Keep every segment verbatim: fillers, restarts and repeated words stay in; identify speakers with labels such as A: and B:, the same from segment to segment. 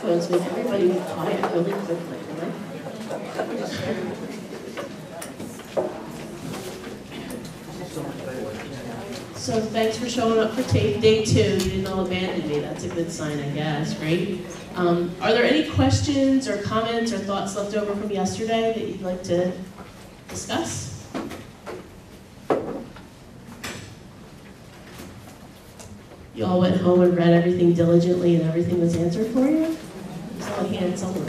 A: going to make everybody quiet really quickly, right? So thanks for showing up for tape day two. You didn't all abandon me. That's a good sign, I guess, right? Um, are there any questions or comments or thoughts left over from yesterday that you'd like to discuss? You all went home and read everything diligently and everything was answered for you? I saw a hand somewhere.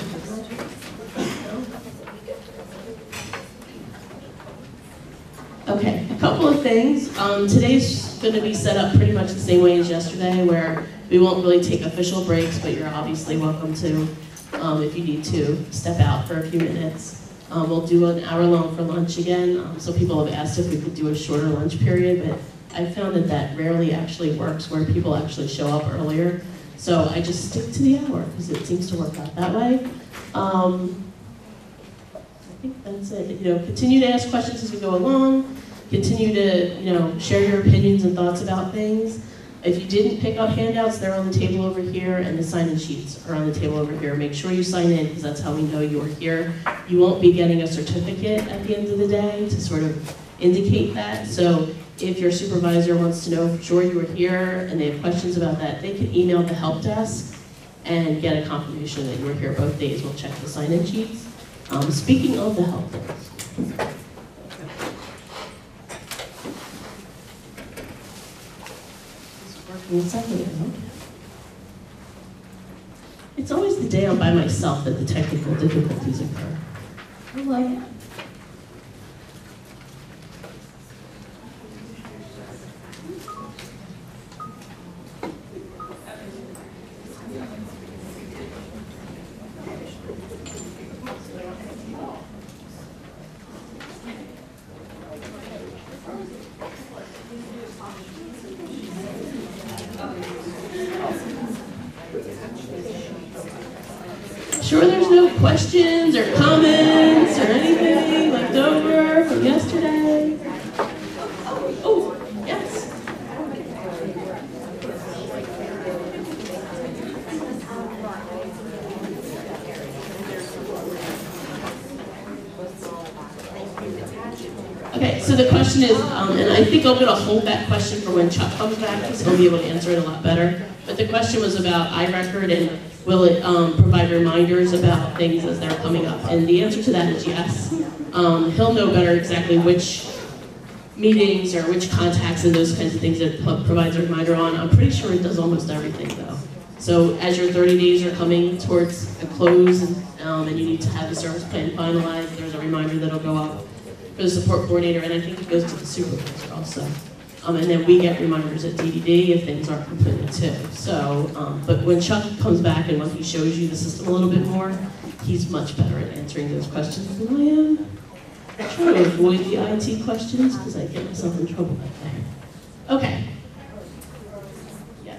A: No? Okay, a couple of things. Um, today's going to be set up pretty much the same way as yesterday, where we won't really take official breaks, but you're obviously welcome to, um, if you need to, step out for a few minutes. Um, we'll do an hour long for lunch again. Um, so people have asked if we could do a shorter lunch period, but I found that that rarely actually works where people actually show up earlier. So I just stick to the hour because it seems to work out that way. Um, I think that's it. You know, continue to ask questions as we go along. Continue to, you know, share your opinions and thoughts about things. If you didn't pick up handouts, they're on the table over here, and the sign-in sheets are on the table over here. Make sure you sign in because that's how we know you're here. You won't be getting a certificate at the end of the day to sort of indicate that. So if your supervisor wants to know for sure you were here and they have questions about that, they can email the help desk and get a confirmation that you were here both days. We'll check the sign-in sheets. Um, speaking of the help desk. It's working. It's always the day I'm by myself that the technical difficulties occur. I like it. Sure there's no questions or comments or anything left over from yesterday? Oh, yes. Okay, so the question is, um, and I think I'm going to hold that question for when Chuck comes back because he'll be able to answer it a lot better. But the question was about iRecord and will it um, provide reminders about things as they're coming up? And the answer to that is yes. Um, he'll know better exactly which meetings or which contacts and those kinds of things it provides a reminder on. I'm pretty sure it does almost everything though. So as your thirty days are coming towards a close and, um, and you need to have the service plan finalized, there's a reminder that'll go up for the support coordinator, and I think it goes to the supervisor also. Um, and then we get reminders at D D D if things aren't completed too. So, um, but when Chuck comes back and when he shows you the system a little bit more, he's much better at answering those questions than I am. I try to avoid the I T questions because I get myself in trouble that way. Okay. Yeah.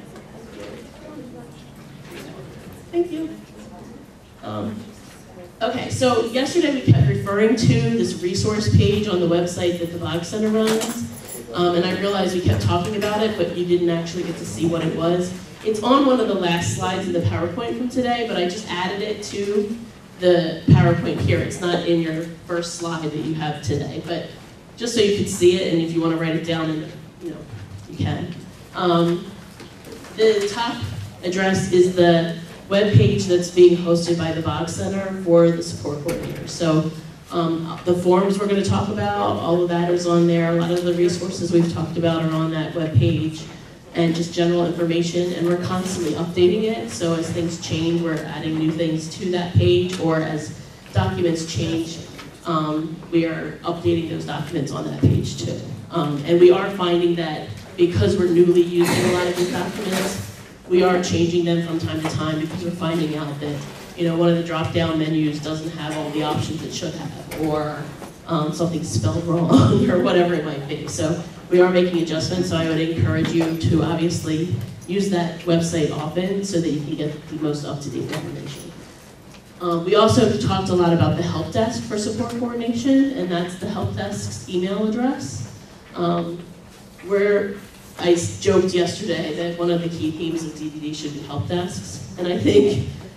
A: Thank you. Um, okay, so yesterday we kept referring to this resource page on the website that the Bog Center runs. Um, and I realized we kept talking about it, but you didn't actually get to see what it was. It's on one of the last slides in the PowerPoint from today, but I just added it to the PowerPoint here. It's not in your first slide that you have today, but just so you can see it, and if you want to write it down, and you know, you can. Um, the top address is the web page that's being hosted by the Bog Center for the support coordinators. So. Um, the forums we're going to talk about, all of that is on there. A lot of the resources we've talked about are on that web page, and just general information, and we're constantly updating it. So as things change, we're adding new things to that page, or as documents change, um, we are updating those documents on that page too. Um, and we are finding that because we're newly using a lot of these documents, we are changing them from time to time because we're finding out that you know, one of the drop-down menus doesn't have all the options it should have, or um, something's spelled wrong, or whatever it might be. So we are making adjustments, so I would encourage you to obviously use that website often so that you can get the most up-to-date information. Um, we also talked a lot about the help desk for support coordination, and that's the help desk's email address. Um, where I joked yesterday that one of the key themes of D D D should be help desks, and I think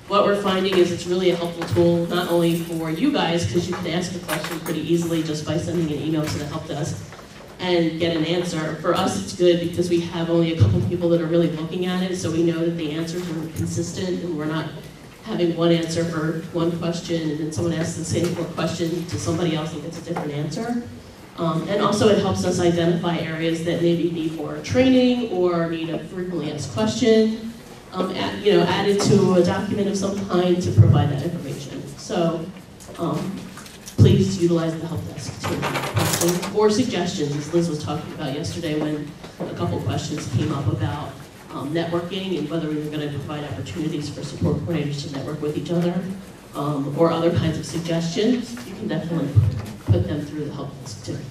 A: what we're finding is it's really a helpful tool, not only for you guys, because you can ask a question pretty easily just by sending an email to the help desk and get an answer. For us, it's good because we have only a couple people that are really looking at it, so we know that the answers are consistent and we're not having one answer for one question and then someone asks the same question to somebody else and gets a different answer. Um, and also it helps us identify areas that maybe need more training or need a frequently asked question, um, add, you know, added to a document of some kind to provide that information. So um, please utilize the help desk to answer questions or suggestions, as Liz was talking about yesterday when a couple questions came up about um, networking and whether we were going to provide opportunities for support coordinators to network with each other, um, or other kinds of suggestions. You can definitely put them through the help desk too.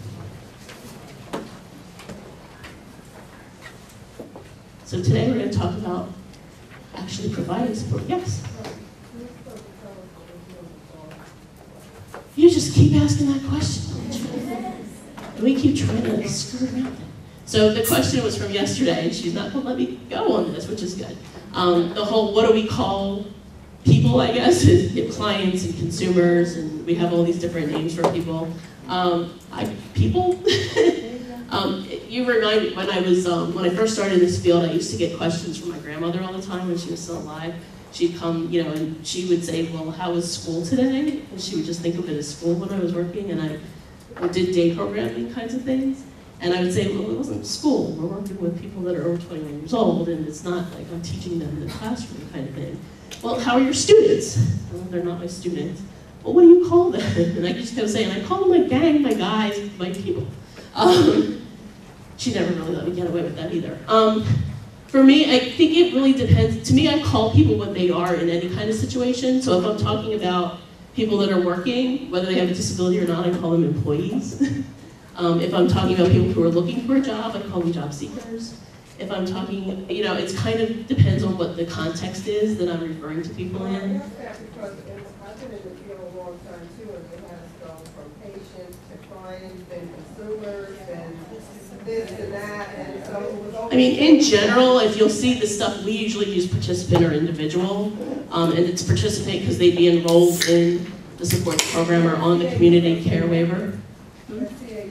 A: So today we're going to talk about actually providing support. Yes? You just keep asking that question. And we keep trying to screw around it. So the question was from yesterday, and she's not going to let me go on this, which is good. Um, the whole, what do we call people, I guess, is clients and consumers, and we have all these different names for people. Um, I, people? um, you remind me, when I was, um, when I first started in this field, I used to get questions from my grandmother all the time when she was still alive. She'd come, you know, and she would say, well, how was school today? And she would just think of it as school when I was working, and I did day programming kinds of things. And I would say, well, it wasn't school. We're working with people that are over twenty-one years old, and it's not like I'm teaching them in the classroom kind of thing. Well, how are your students? Well, they're not my students. Well, what do you call them? And I just kept saying, I call them my gang, my guys, my people. Um, she never really let me get away with that either. Um, for me, I think it really depends. To me, I call people what they are in any kind of situation. So if I'm talking about people that are working, whether they have a disability or not, I call them employees. um, if I'm talking about people who are looking for a job, I call them job seekers. If I'm talking, you know, it's kind of depends on what the context is that I'm referring to people in.
B: I ask that because in, I've been in the field a long time too, and it has gone from patients to clients and consumers and this and that, and so it was always.
A: I mean, in general, if you'll see the stuff, we usually use participant or individual, um, and it's participate because they'd be enrolled in the support program or on the community care waiver. Hmm?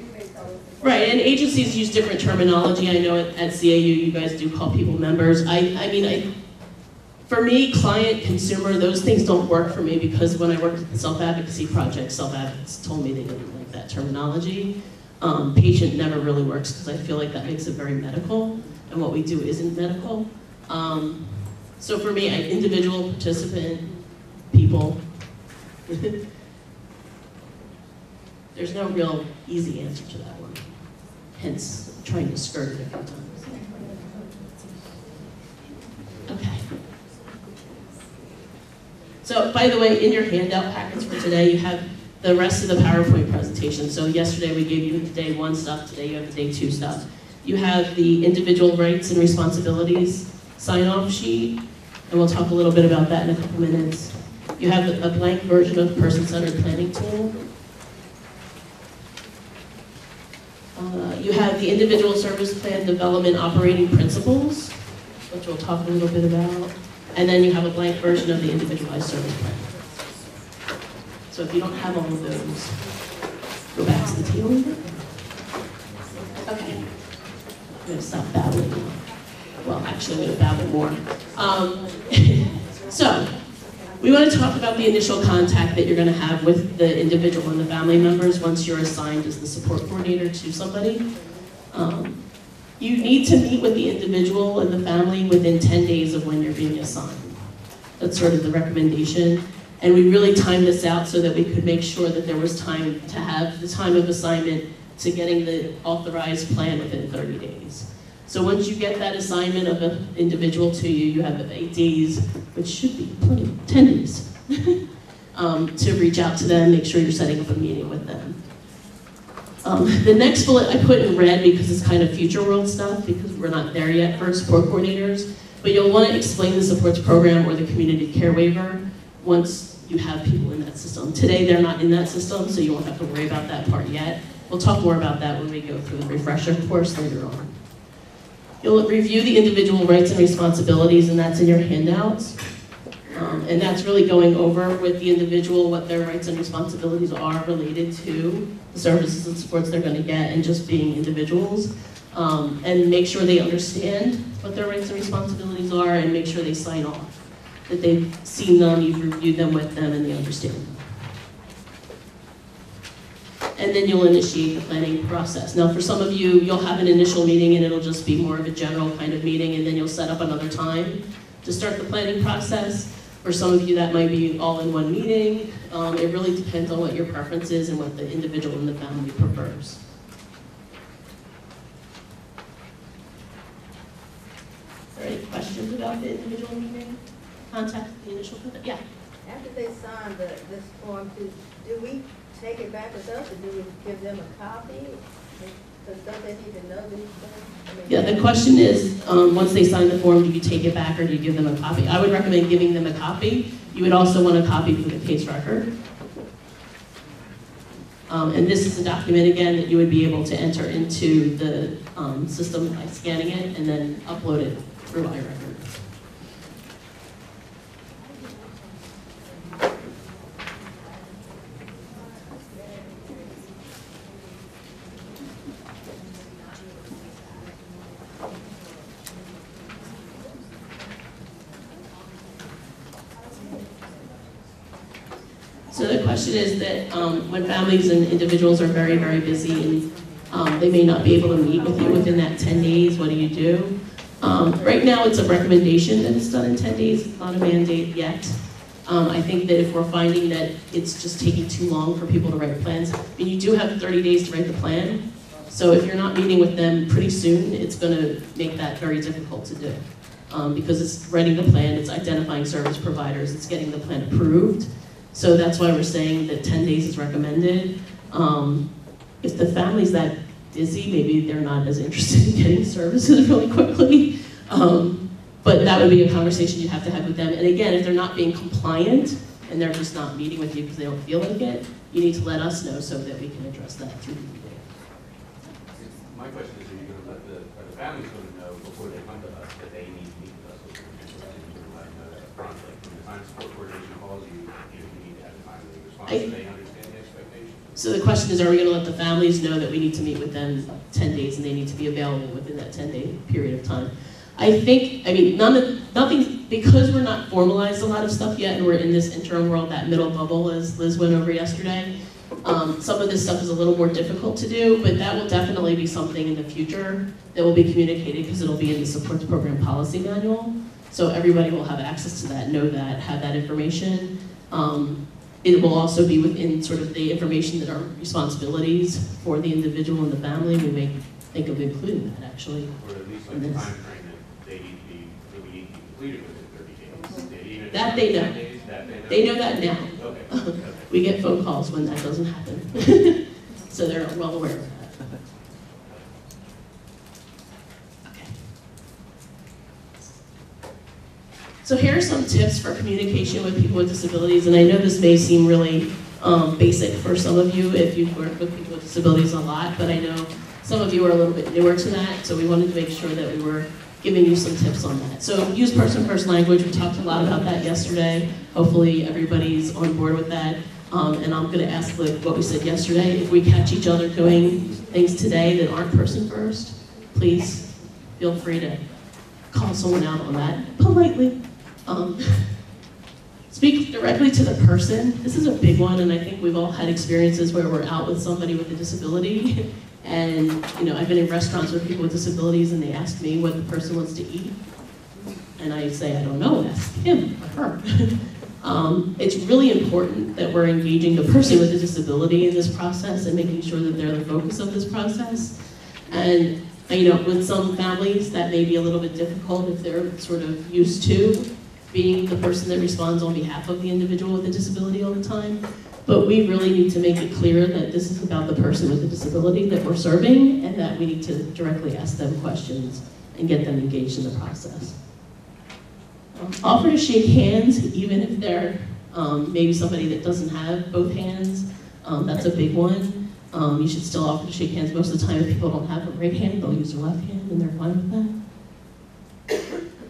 A: Right, and agencies use different terminology. I know at, at C A U you guys do call people members. I, I mean, I, for me, client, consumer, those things don't work for me because when I worked at the self-advocacy project, self-advocates told me they didn't like that terminology. Um, patient never really works because I feel like that makes it very medical, and what we do isn't medical. Um, so for me, I, individual, participant, people. There's no real easy answer to that one. Hence, trying to skirt it a few times. Okay. So, by the way, in your handout packets for today, you have the rest of the PowerPoint presentation. So yesterday we gave you the day one stuff, today you have the day two stuff. You have the individual rights and responsibilities sign-off sheet, and we'll talk a little bit about that in a couple minutes. You have a blank version of person-centered planning tool. Uh, you have the individual service plan development operating principles, which we'll talk a little bit about. And then you have a blank version of the individualized service plan. So if you don't have all of those, go back to the table. Okay. I'm going to stop babbling. Well, actually, I'm going to babble more. Um, so, we want to talk about the initial contact that you're going to have with the individual and the family members once you're assigned as the support coordinator to somebody. Um, you need to meet with the individual and the family within ten days of when you're being assigned. That's sort of the recommendation. And we really timed this out so that we could make sure that there was time to have the time of assignment to getting the authorized plan within thirty days. So once you get that assignment of an individual to you, you have eight days, which should be plenty, ten days, um, to reach out to them, make sure you're setting up a meeting with them. Um, the next bullet I put in red because it's kind of future world stuff because we're not there yet for support coordinators, but you'll want to explain the supports program or the community care waiver once you have people in that system. Today they're not in that system, so you won't have to worry about that part yet. We'll talk more about that when we go through the refresher course later on. You'll review the individual rights and responsibilities, and that's in your handouts. Um, and that's really going over with the individual what their rights and responsibilities are related to the services and supports they're going to get and just being individuals. Um, and make sure they understand what their rights and responsibilities are and make sure they sign off. That they've seen them, you've reviewed them with them, and they understand them. And then you'll initiate the planning process. Now for some of you, you'll have an initial meeting and it'll just be more of a general kind of meeting, and then you'll set up another time to start the planning process. For some of you, that might be all in one meeting. Um, it really depends on what your preference is and what the individual and the family prefers. Are there any questions about the individual meeting? Contact the initial contact? Yeah.
C: After they sign the, this form, do, do we take it back with us, or do we give them a copy? Because don't they need to know these things? I mean,
A: Yeah, the question is, um, once they sign the form, do you take it back or do you give them a copy? I would recommend giving them a copy. You would also want a copy for the case record. Um, and this is a document, again, that you would be able to enter into the um, system by scanning it and then upload it through iRecord. So the question is that um, when families and individuals are very, very busy and um, they may not be able to meet with you within that ten days, what do you do? Um, right now it's a recommendation that it's done in ten days, it's not a mandate yet. Um, I think that if we're finding that it's just taking too long for people to write plans, and you do have thirty days to write the plan, so if you're not meeting with them pretty soon, it's going to make that very difficult to do. Um, because it's writing the plan, it's identifying service providers, it's getting the plan approved. So that's why we're saying that ten days is recommended. Um, if the family's that busy, maybe they're not as interested in getting services really quickly. Um, but that would be a conversation you'd have to have with them. And again, if they're not being compliant and they're just not meeting with you because they don't feel like it, you need to let us know so that we can address that through the meeting.
D: My question is, are you going to let the, are the families going to know before they come to us that they need to meet with us? Or let them know that front, like when the time support coordination calls you, you need to have a timely response, so they understand the expectation?
A: So the question is, are we going to let the families know that we need to meet with them ten days and they need to be available within that ten day period of time? I think, I mean, none of, nothing, because we're not formalized a lot of stuff yet and we're in this interim world, that middle bubble as Liz went over yesterday, um, some of this stuff is a little more difficult to do, but that will definitely be something in the future that will be communicated because it'll be in the supports program policy manual. So everybody will have access to that, know that, have that information. Um, it will also be within sort of the information that are responsibilities for the individual and the family. We may think of including that actually.
D: Or at least like the time frame that they need to be, that we need to be completed within thirty days. Even if
A: That they know.
D: Days, that they know.
A: They know that now.
D: Okay. Okay.
A: We get phone calls when that doesn't happen. So they're well aware of that. Okay. So here are some tips for communication with people with disabilities, and I know this may seem really um, basic for some of you if you've worked with people with disabilities a lot, but I know some of you are a little bit newer to that, so we wanted to make sure that we were giving you some tips on that. So use person-first language. We talked a lot about that yesterday. Hopefully everybody's on board with that. Um, and I'm going to ask like what we said yesterday. If we catch each other doing things today that aren't person-first, please feel free to call someone out on that politely. Um, speak directly to the person. This is a big one, and I think we've all had experiences where we're out with somebody with a disability. And you know, I've been in restaurants with people with disabilities and they ask me what the person wants to eat. And I say, I don't know, ask him or her. um, it's really important that we're engaging the person with a disability in this process and making sure that they're the focus of this process. And you know, with some families that may be a little bit difficult if they're sort of used to being the person that responds on behalf of the individual with a disability all the time. But we really need to make it clear that this is about the person with a disability that we're serving and that we need to directly ask them questions and get them engaged in the process. Um, offer to shake hands, even if they're um, maybe somebody that doesn't have both hands. Um, that's a big one. Um, you should still offer to shake hands. Most of the time, if people don't have a right hand, they'll use their left hand and they're fine with that.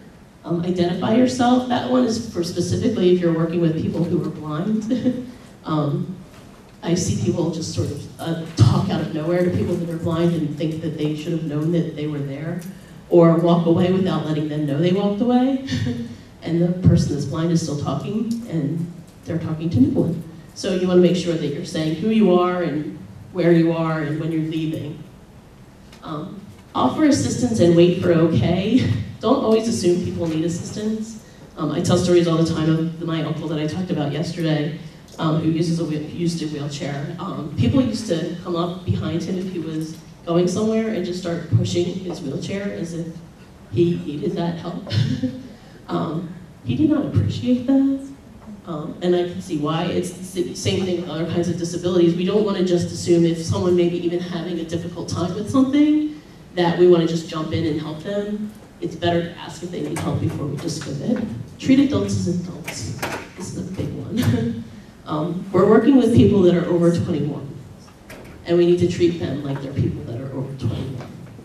A: Um, identify yourself. That one is for specifically if you're working with people who are blind. um, I see people just sort of uh, talk out of nowhere to people that are blind and think that they should have known that they were there, or walk away without letting them know they walked away. And the person that's blind is still talking, and they're talking to no one. So you want to make sure that you're saying who you are and where you are and when you're leaving. Um, offer assistance and wait for okay. Don't always assume people need assistance. Um, I tell stories all the time of my uncle that I talked about yesterday, um, who uses a wheel, used a wheelchair. Um, people used to come up behind him if he was going somewhere and just start pushing his wheelchair as if he needed that help. um, he did not appreciate that. Um, and I can see why. It's the same thing with other kinds of disabilities. We don't want to just assume if someone may be even having a difficult time with something, that we want to just jump in and help them. It's better to ask if they need help before we just go in. Treat adults as adults. This is a big one. um, we're working with people that are over twenty-one, and we need to treat them like they're people that are over twenty-one.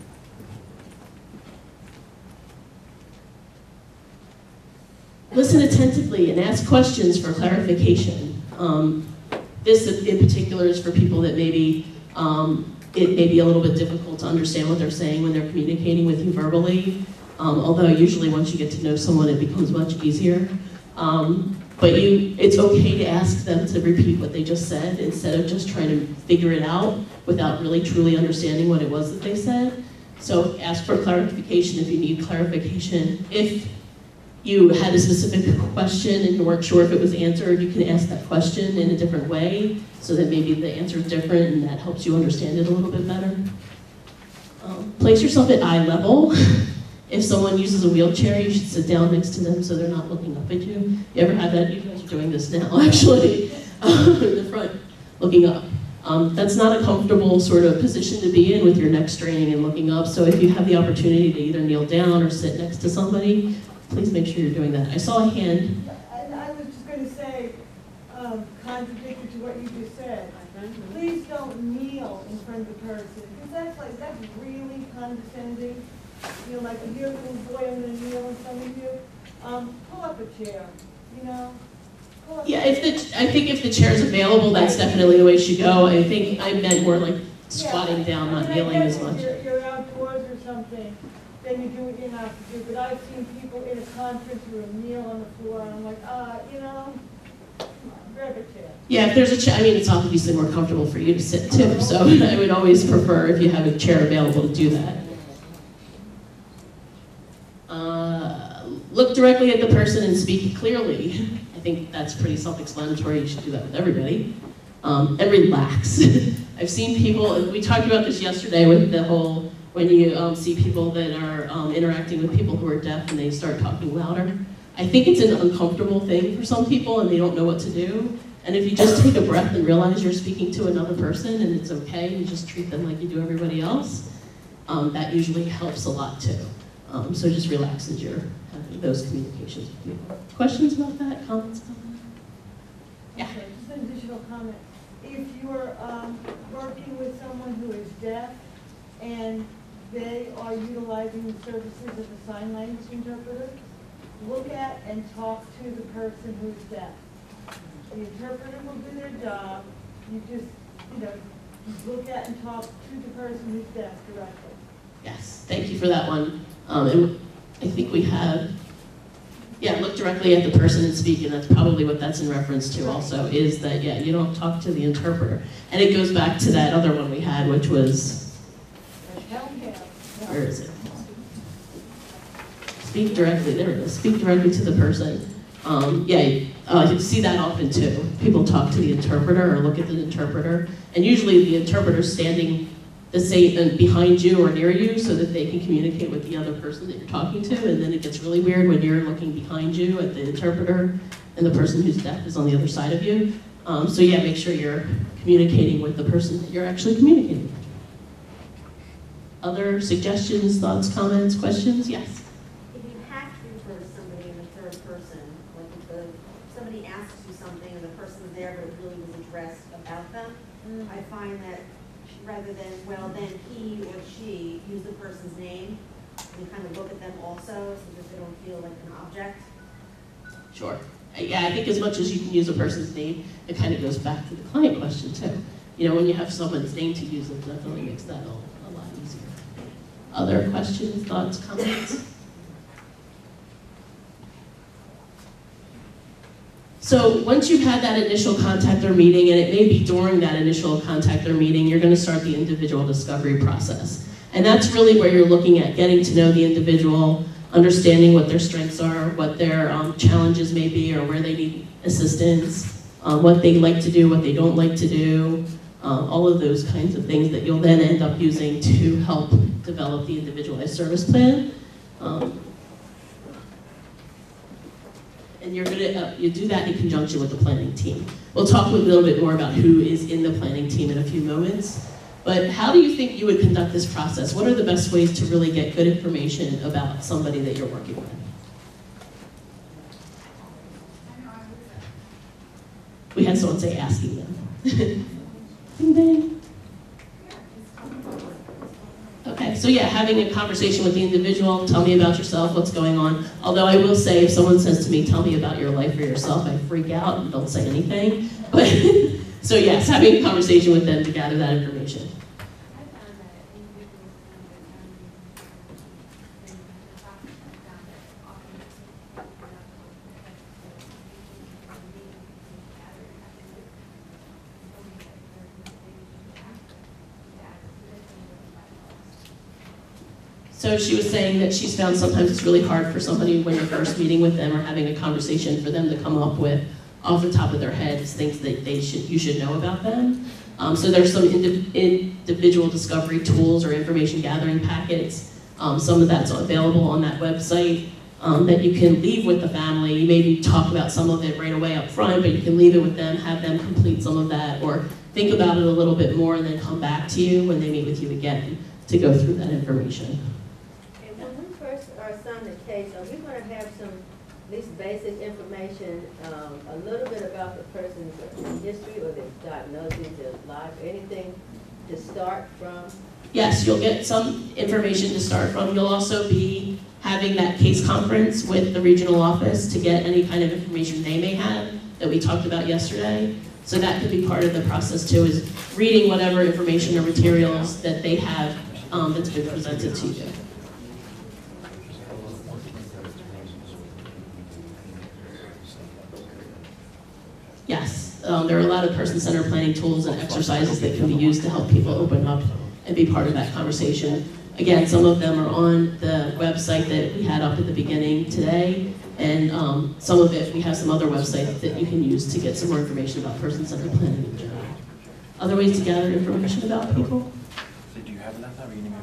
A: Listen attentively and ask questions for clarification. Um, this in particular is for people that maybe um, it may be a little bit difficult to understand what they're saying when they're communicating with you verbally. Um, although usually once you get to know someone, it becomes much easier. Um, but you, it's okay to ask them to repeat what they just said instead of just trying to figure it out without really truly understanding what it was that they said. So ask for clarification if you need clarification. If you had a specific question and you weren't sure if it was answered, you can ask that question in a different way so that maybe the answer is different and that helps you understand it a little bit better. Um, place yourself at eye level. If someone uses a wheelchair, you should sit down next to them so they're not looking up at you. You ever have that? You guys are doing this now, actually, in the front, looking up. Um, that's not a comfortable sort of position to be in with your neck straining and looking up, so if you have the opportunity to either kneel down or sit next to somebody, please make sure you're doing that. I saw a hand.
E: And I was just going to say, um, contradictory to what you just said, please don't kneel in front of the person, because that's like, that's really condescending. You know, like if you're a little boy, I'm going to kneel in front of you. Um, pull up a chair, you know? Pull up
A: Yeah, if the, I think if the chair's available, that's definitely the way it should go. I think I meant more like squatting down, not
E: I mean,
A: kneeling
E: I
A: as
E: guess
A: much.
E: If you're, you're outdoors or something, then you do what you're not to do. But I've seen people in a conference room kneel on the floor, and I'm like, ah, you know, grab a chair.
A: Yeah, if there's a chair, I mean, it's obviously more comfortable for you to sit too, so I would always prefer if you have a chair available to do that. Uh, look directly at the person and speak clearly. I think that's pretty self-explanatory. You should do that with everybody. Um, and relax. I've seen people, and we talked about this yesterday with the whole, when you um, see people that are um, interacting with people who are deaf and they start talking louder. I think it's an uncomfortable thing for some people and they don't know what to do. And if you just take a breath and realize you're speaking to another person and it's okay, you just treat them like you do everybody else, um, that usually helps a lot too. Um, so just relax as you're having those communications with people. Questions about that? Comments about that? Yeah.
E: Okay, just an additional comment. If you're um, working with someone who is deaf and they are utilizing the services of a sign language interpreter, look at and talk to the person who's deaf. The interpreter will do their job. You just, you know, look at and talk to the person who's deaf directly.
A: Yes, thank you for that one. Um, and I think we have, yeah, look directly at the person and speak, and that's probably what that's in reference to also, is that, yeah, you don't talk to the interpreter. And it goes back to that other one we had, which was, where is it? Speak directly, there it is, speak directly to the person. Um, yeah, uh, you see that often too. People talk to the interpreter or look at the interpreter, and usually the interpreter's standing the same behind you or near you so that they can communicate with the other person that you're talking to, and then it gets really weird when you're looking behind you at the interpreter and the person who's deaf is on the other side of you. Um, so yeah, make sure you're communicating with the person that you're actually communicating with. Other suggestions, thoughts, comments, questions? Yes?
F: If you have to refer to somebody in the third person, like if the, somebody asks you something and the person's there but it really was addressed about them, mm. I find that rather than, well, then he or she, use the person's name, and kind of look at them also, so that they don't feel like an object?
A: Sure. Yeah, I think as much as you can use a person's name, it kind of goes back to the client question too. You know, when you have someone's name to use, it definitely makes that a, a lot easier. Other questions, thoughts, comments? So once you've had that initial contact or meeting, and it may be during that initial contact or meeting, you're going to start the individual discovery process. And that's really where you're looking at getting to know the individual, understanding what their strengths are, what their um, challenges may be, or where they need assistance, um, what they like to do, what they don't like to do, um, all of those kinds of things that you'll then end up using to help develop the individualized service plan. Um, and you're gonna, uh, you do that in conjunction with the planning team. We'll talk a little bit more about who is in the planning team in a few moments. But how do you think you would conduct this process? What are the best ways to really get good information about somebody that you're working with? We had someone say asking them. Ding ding. Okay, so yeah, having a conversation with the individual, tell me about yourself, what's going on. Although I will say, if someone says to me, tell me about your life or yourself, I freak out and don't say anything. But so yes, having a conversation with them to gather that information. So she was saying that she's found sometimes it's really hard for somebody when you're first meeting with them or having a conversation for them to come up with off the top of their heads things that they should you should know about them. Um, so there's some indi individual discovery tools or information gathering packets. Um, some of that's available on that website um, that you can leave with the family. You maybe talk about some of it right away up front, but you can leave it with them, have them complete some of that, or think about it a little bit more and then come back to you when they meet with you again to go through that information.
C: The case, are we going to have some, at least basic information, um, a little bit about the person's history or their diagnosis, their life, anything to start from?
A: Yes, you'll get some information to start from. You'll also be having that case conference with the regional office to get any kind of information they may have that we talked about yesterday. So that could be part of the process too, is reading whatever information or materials that they have um, that's been presented to you. Yes, um, there are a lot of person-centered planning tools and exercises that can be used to help people open up and be part of that conversation. Again, some of them are on the website that we had up at the beginning today, and um, some of it, we have some other websites that you can use to get some more information about person-centered planning in general. Other ways to gather information about people?
G: So do you have enough time? Or you need more?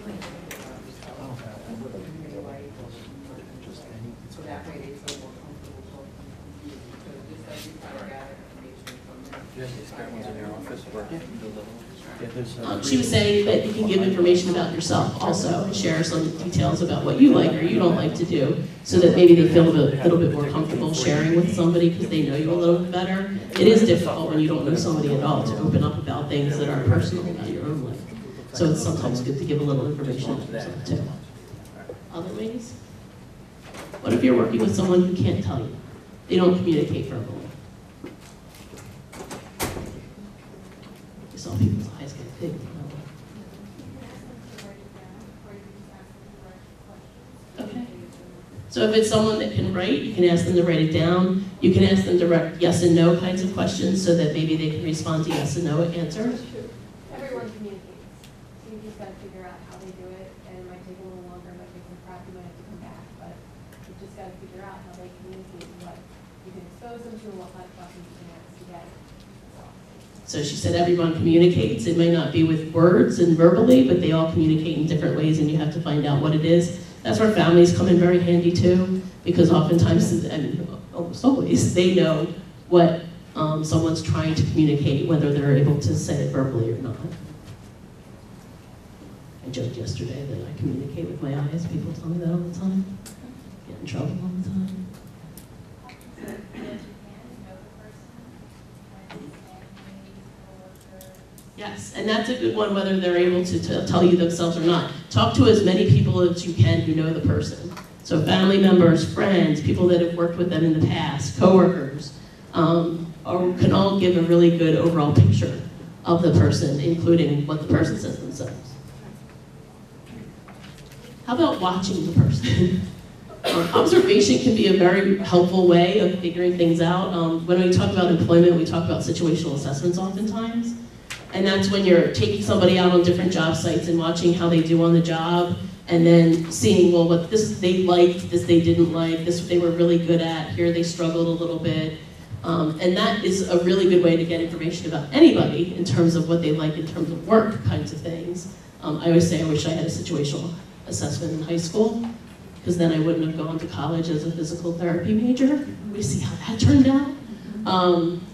B: So that way they feel more comfortable talking to you, because just as you kind of gather information from them.
G: Yeah, these guys ones in your office working. Yeah, there's, uh,
A: Um, she was saying that you can give information about yourself also, and share some details about what you like or you don't like to do, so that maybe they feel a bit, little bit more comfortable sharing with somebody because they know you a little bit better. It is difficult when you don't know somebody at all to open up about things that are personal about your own life. So it's sometimes good to give a little information about yourself too. Other ways? What if you're working with someone who can't tell you? They don't communicate verbally. You saw people's eyes get big. Okay. So if it's someone that can write, you can ask them to write it down. You can ask them to write yes and no kinds of questions so that maybe they can respond to yes and no answers.
H: Everyone communicates. So you just got to figure out how they do it, and it might take a little longer, it might take some prep, you might have to come back, but you just got to figure out how they communicate and what you can expose them to and what kind of questions you can ask to get.
A: So she said everyone communicates. It may not be with words and verbally, but they all communicate in different ways, and you have to find out what it is. That's where families come in very handy too, because oftentimes, and almost always, they know what um, someone's trying to communicate, whether they're able to say it verbally or not. I joked yesterday that I communicate with my eyes. People tell me that all the time. Get in trouble all the time. Yes, and that's a good one, whether they're able to t tell you themselves or not. Talk to as many people as you can who know the person. So family members, friends, people that have worked with them in the past, coworkers, um, or can all give a really good overall picture of the person, including what the person says themselves. How about watching the person? Um, observation can be a very helpful way of figuring things out. Um, when we talk about employment, we talk about situational assessments oftentimes. And that's when you're taking somebody out on different job sites and watching how they do on the job, and then seeing, well, what this they liked, this they didn't like, this they were really good at, here they struggled a little bit. Um, and that is a really good way to get information about anybody in terms of what they like in terms of work kinds of things. Um, I always say I wish I had a situational assessment in high school, because then I wouldn't have gone to college as a physical therapy major. We see how that turned out. Um,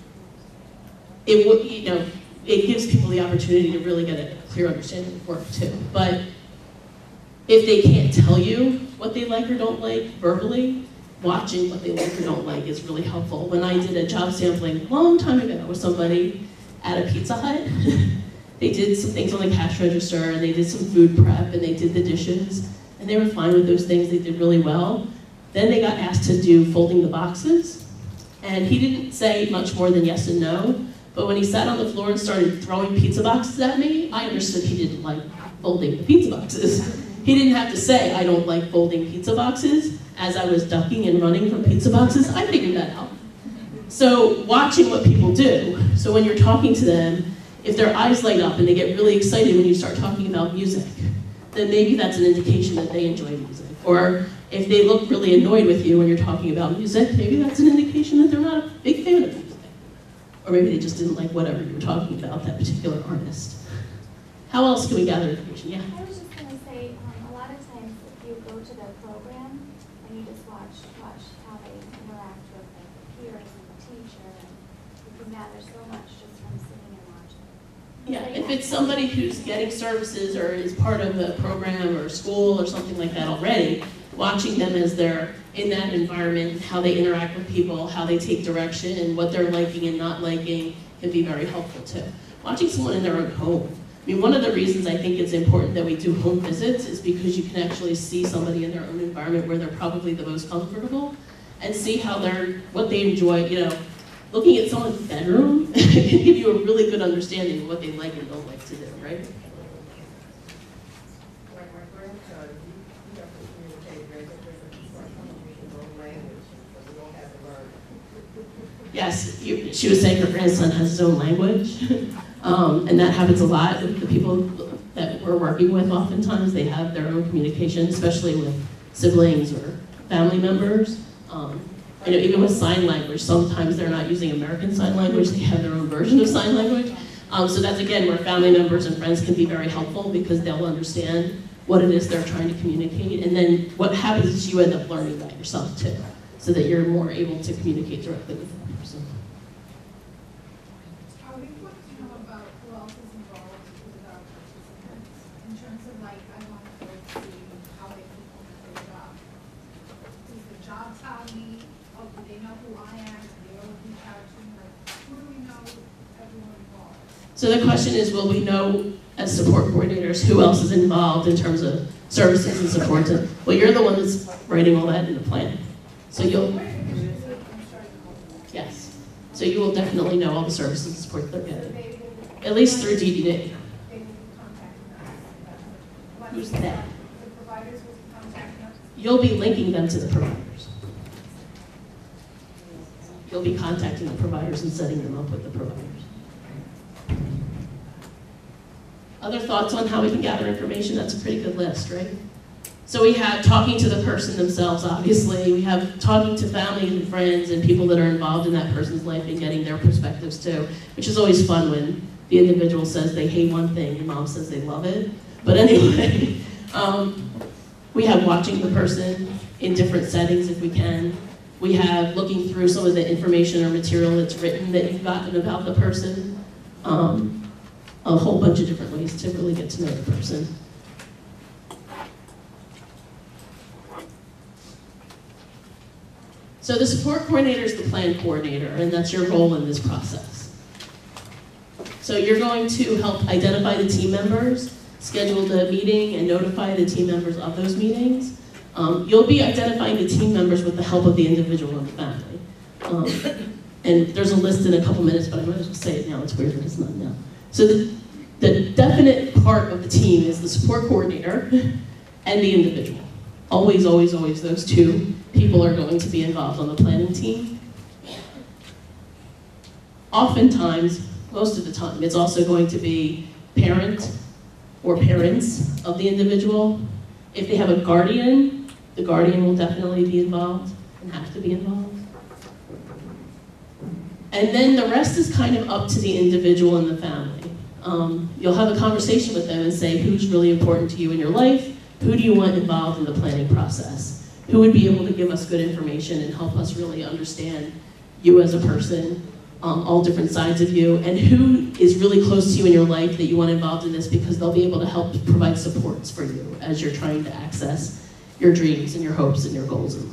A: it would, you know, it gives people the opportunity to really get a clear understanding of work too. But if they can't tell you what they like or don't like verbally, watching what they like or don't like is really helpful. When I did a job sampling a long time ago with somebody at a Pizza Hut, they did some things on the cash register, and they did some food prep, and they did the dishes, and they were fine with those things, they did really well. Then they got asked to do folding the boxes, and he didn't say much more than yes and no, but when he sat on the floor and started throwing pizza boxes at me, I understood he didn't like folding the pizza boxes. He didn't have to say, I don't like folding pizza boxes. As I was ducking and running from pizza boxes, I figured that out. So watching what people do, so when you're talking to them, if their eyes light up and they get really excited when you start talking about music, then maybe that's an indication that they enjoy music. Or if they look really annoyed with you when you're talking about music, maybe that's an indication that they're not a big fan of music. Or maybe they just didn't like whatever you were talking about, that particular artist. How else can we gather information? Yeah?
I: I was just going to say, um, a lot of times if you go to their program and you just watch watch how they interact with like, the peers and the teacher, and you can gather so much just from sitting and watching.
A: Yeah, if it's somebody who's getting services or is part of a program or school or something like that already, watching them as they're in that environment, how they interact with people, how they take direction, and what they're liking and not liking can be very helpful too. Watching someone in their own home. I mean, one of the reasons I think it's important that we do home visits is because you can actually see somebody in their own environment where they're probably the most comfortable and see how they're, what they enjoy, you know. Looking at someone's bedroom can give you a really good understanding of what they like and don't like to do, right?
B: Like my grandson, he, he has to communicate very different from his own language, but we don't have to learn.
A: Yes, you, she was saying her grandson has his own language, um, and that happens a lot with the people that we're working with. Oftentimes they have their own communication, especially with siblings or family members. Um, you know, even with sign language, sometimes they're not using American Sign Language, they have their own version of sign language. Um, so that's, again, where family members and friends can be very helpful because they'll understand what it is they're trying to communicate. And then what happens is you end up learning that yourself too, so that you're more able to communicate directly with that person.
J: Are we talking about who else is involved with our participants in terms of like, I want to go see how they perform their job? Does the job tell me, oh, do they know who I am? Do they know who out to me? Like, who do we know everyone involved?
A: So the question is, will we know as support coordinators who else is involved in terms of services and support? Well, you're the one that's writing all that in the plan. So you'll, yes. So you will definitely know all the services and support they're getting, at least through D D D. Who's that?
J: The providers will be contacting us.
A: You'll be linking them to the providers. You'll be contacting the providers and setting them up with the providers. Other thoughts on how we can gather information? That's a pretty good list, right? So we have talking to the person themselves, obviously. We have talking to family and friends and people that are involved in that person's life and getting their perspectives too, which is always fun when the individual says they hate one thing and mom says they love it. But anyway, um, we have watching the person in different settings if we can. We have looking through some of the information or material that's written that you've gotten about the person. Um, a whole bunch of different ways to really get to know the person. So the support coordinator is the plan coordinator, and that's your role in this process. So you're going to help identify the team members, schedule the meeting, and notify the team members of those meetings. Um, you'll be identifying the team members with the help of the individual and the family. Um, and there's a list in a couple minutes, but I might as well say it now. It's weird that it's not now. So the, the definite part of the team is the support coordinator and the individual. Always, always, always those two people are going to be involved on the planning team. Oftentimes, most of the time, it's also going to be parent or parents of the individual. If they have a guardian, the guardian will definitely be involved and have to be involved. And then the rest is kind of up to the individual and the family. Um, you'll have a conversation with them and say, who's really important to you in your life? Who do you want involved in the planning process? Who would be able to give us good information and help us really understand you as a person, um, all different sides of you, and who is really close to you in your life that you want involved in this, because they'll be able to help provide supports for you as you're trying to access your dreams and your hopes and your goals in life.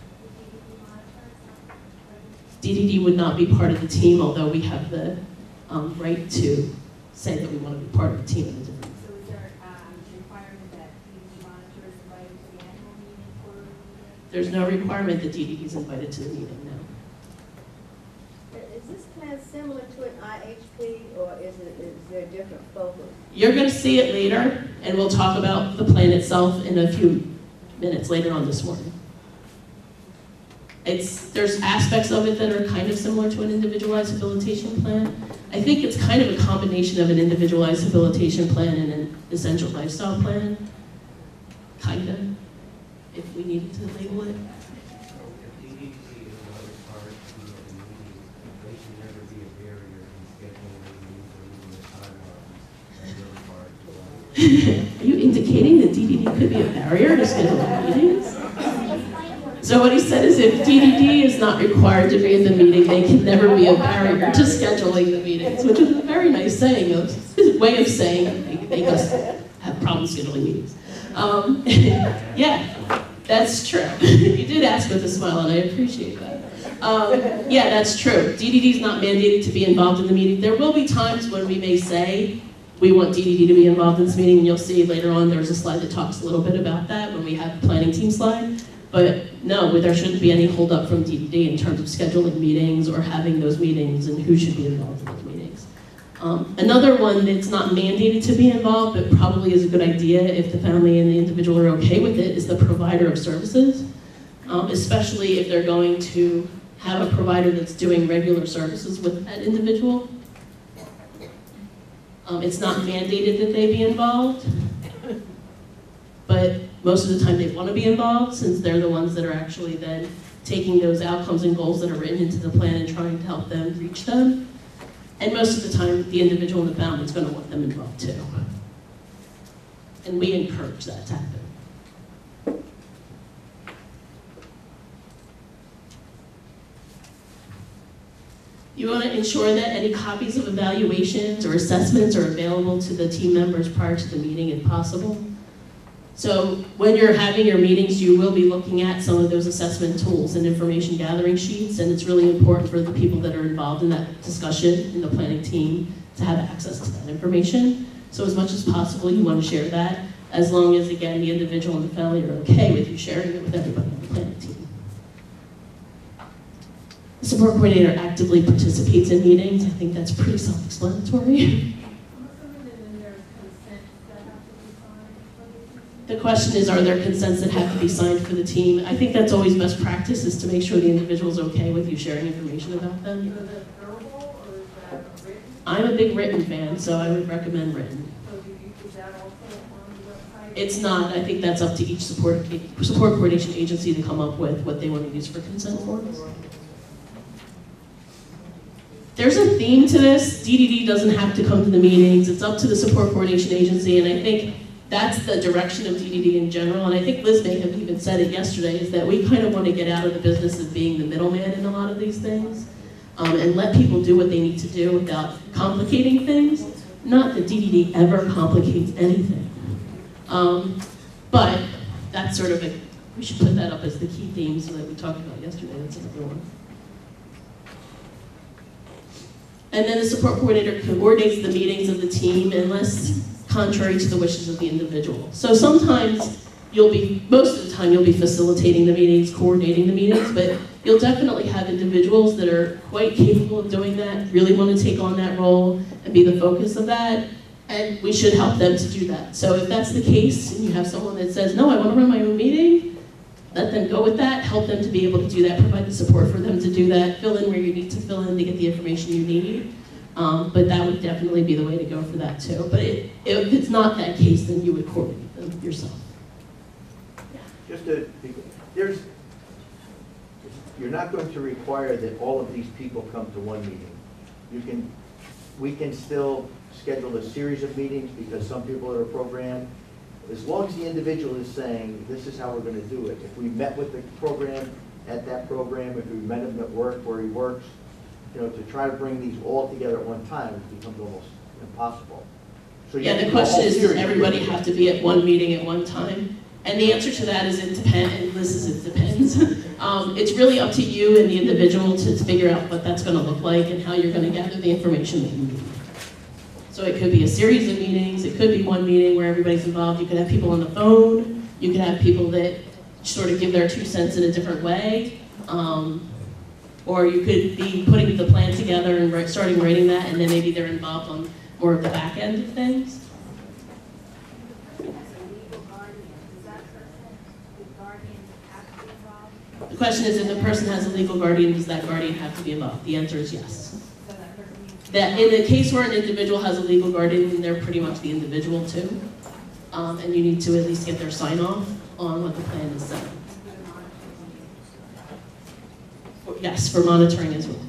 A: D D D would not be part of the team, although we have the um, right to say that we want to be part of the team in a different way.
K: So is there um, a requirement that D D D monitors invited to the annual meeting for?
A: There's no requirement that D D D is invited to the meeting now.
C: Is this plan similar to an I H P, or is it, is there a different focus?
A: You're going to see it later, and we'll talk about the plan itself in a few minutes later on this morning. It's, there's aspects of it that are kind of similar to an individualized habilitation plan. I think it's kind of a combination of an individualized habilitation plan and an essential lifestyle plan. Kind of, if we needed to label it.
L: D D D is another part of the meeting. They should never be a barrier in scheduling meetings or even the timelines. That's really hard to
A: Are you indicating that D D D could be a barrier to scheduling meetings? So what he said is if D D D is not required to be in the meeting, they can never be a barrier to scheduling the meetings, which is a very nice saying, of, his way of saying they, they must have problems scheduling meetings. Um, yeah, that's true. You did ask with a smile, and I appreciate that. Um, yeah, that's true. D D D is not mandated to be involved in the meeting. There will be times when we may say, we want D D D to be involved in this meeting, and you'll see later on there's a slide that talks a little bit about that when we have the planning team slide. But no, there shouldn't be any holdup from D D D in terms of scheduling meetings or having those meetings and who should be involved in those meetings. Um, another one that's not mandated to be involved, but probably is a good idea if the family and the individual are okay with it, is the provider of services, um, especially if they're going to have a provider that's doing regular services with that individual. Um, it's not mandated that they be involved, but most of the time they want to be involved, since they're the ones that are actually then taking those outcomes and goals that are written into the plan and trying to help them reach them. And most of the time, the individual and the family is going to want them involved too. And we encourage that to happen. You want to ensure that any copies of evaluations or assessments are available to the team members prior to the meeting if possible. So when you're having your meetings, you will be looking at some of those assessment tools and information gathering sheets, and it's really important for the people that are involved in that discussion in the planning team to have access to that information. So as much as possible, you want to share that, as long as, again, the individual and the family are okay with you sharing it with everybody on the planning team. The support coordinator actively participates in meetings. I think that's pretty self-explanatory. The question is, are there consents that have to be signed for the team? I think that's always best practice, is to make sure the individual's okay with you sharing information about them.
B: Is it verbal or is that written?
A: I'm a big written fan, so I would recommend written.
B: So do you, is that also on the website?
A: It's not. I think that's up to each support, support coordination agency to come up with what they want to use for consent forms. There's a theme to this. D D D doesn't have to come to the meetings. It's up to the support coordination agency, and I think that's the direction of D D D in general, and I think Liz may have even said it yesterday, is that we kind of want to get out of the business of being the middleman in a lot of these things, um, and let people do what they need to do without complicating things. Not that D D D ever complicates anything. Um, but that's sort of a, we should put that up as the key theme so that we talked about yesterday. That's another one. And then the support coordinator coordinates the meetings of the team unless contrary to the wishes of the individual. So sometimes you'll be, most of the time you'll be facilitating the meetings, coordinating the meetings, but you'll definitely have individuals that are quite capable of doing that, really want to take on that role and be the focus of that, and we should help them to do that. So if that's the case, and you have someone that says, no, I want to run my own meeting, let them go with that, help them to be able to do that, provide the support for them to do that, fill in where you need to fill in to get the information you need. Um, but that would definitely be the way to go for that too. But it, if it's not that case, then you would coordinate them yourself.
M: Just to, there's, you're not going to require that all of these people come to one meeting. You can, we can still schedule a series of meetings because some people are programmed. As long as the individual is saying, this is how we're going to do it. If we met with the program at that program, if we met him at work where he works, you know, to try to bring these all together at one time becomes almost impossible. So
A: yeah, the question is, does everybody have to be at one meeting at one time? And the answer to that is it depends, and Liz is it depends. um, it's really up to you and the individual to, to figure out what that's going to look like and how you're going to gather the information that you need. So it could be a series of meetings, it could be one meeting where everybody's involved, you could have people on the phone, you could have people that sort of give their two cents in a different way, um, or you could be putting the plan together and write, starting writing that, and then maybe they're involved on more of the back end of things. The question is, if the person has a legal guardian, does that guardian have to be involved? The answer is yes. That in the case where an individual has a legal guardian, they're pretty much the individual too. Um, and you need to at least get their sign off on what the plan is saying. Yes, for monitoring as well.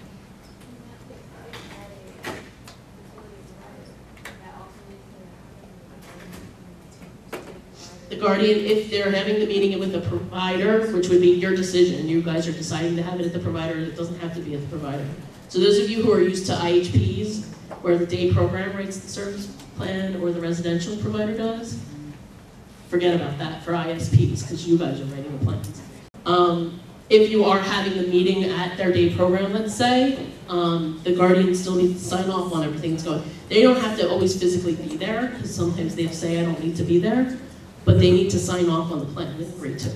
A: The guardian, if they're having the meeting with the provider, which would be your decision, you guys are deciding to have it at the provider, it doesn't have to be at the provider. So those of you who are used to I H Ps, where the day program writes the service plan or the residential provider does, forget about that for I S Ps, because you guys are writing the plans. Um, if you are having a meeting at their day program, let's say, um, the guardian still needs to sign off on everything that's going. They don't have to always physically be there, because sometimes they say, I don't need to be there, but they need to sign off on the plan and agree to it.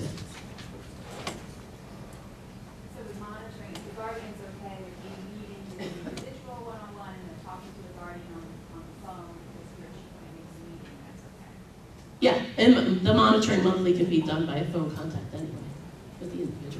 K: So the monitoring, the guardian's okay with being meeting with an individual one-on-one and then talking to the guardian on, on the phone because he or she can't make the meeting, that's okay?
A: Yeah, and the monitoring monthly can be done by a phone contact anyway, with the individual.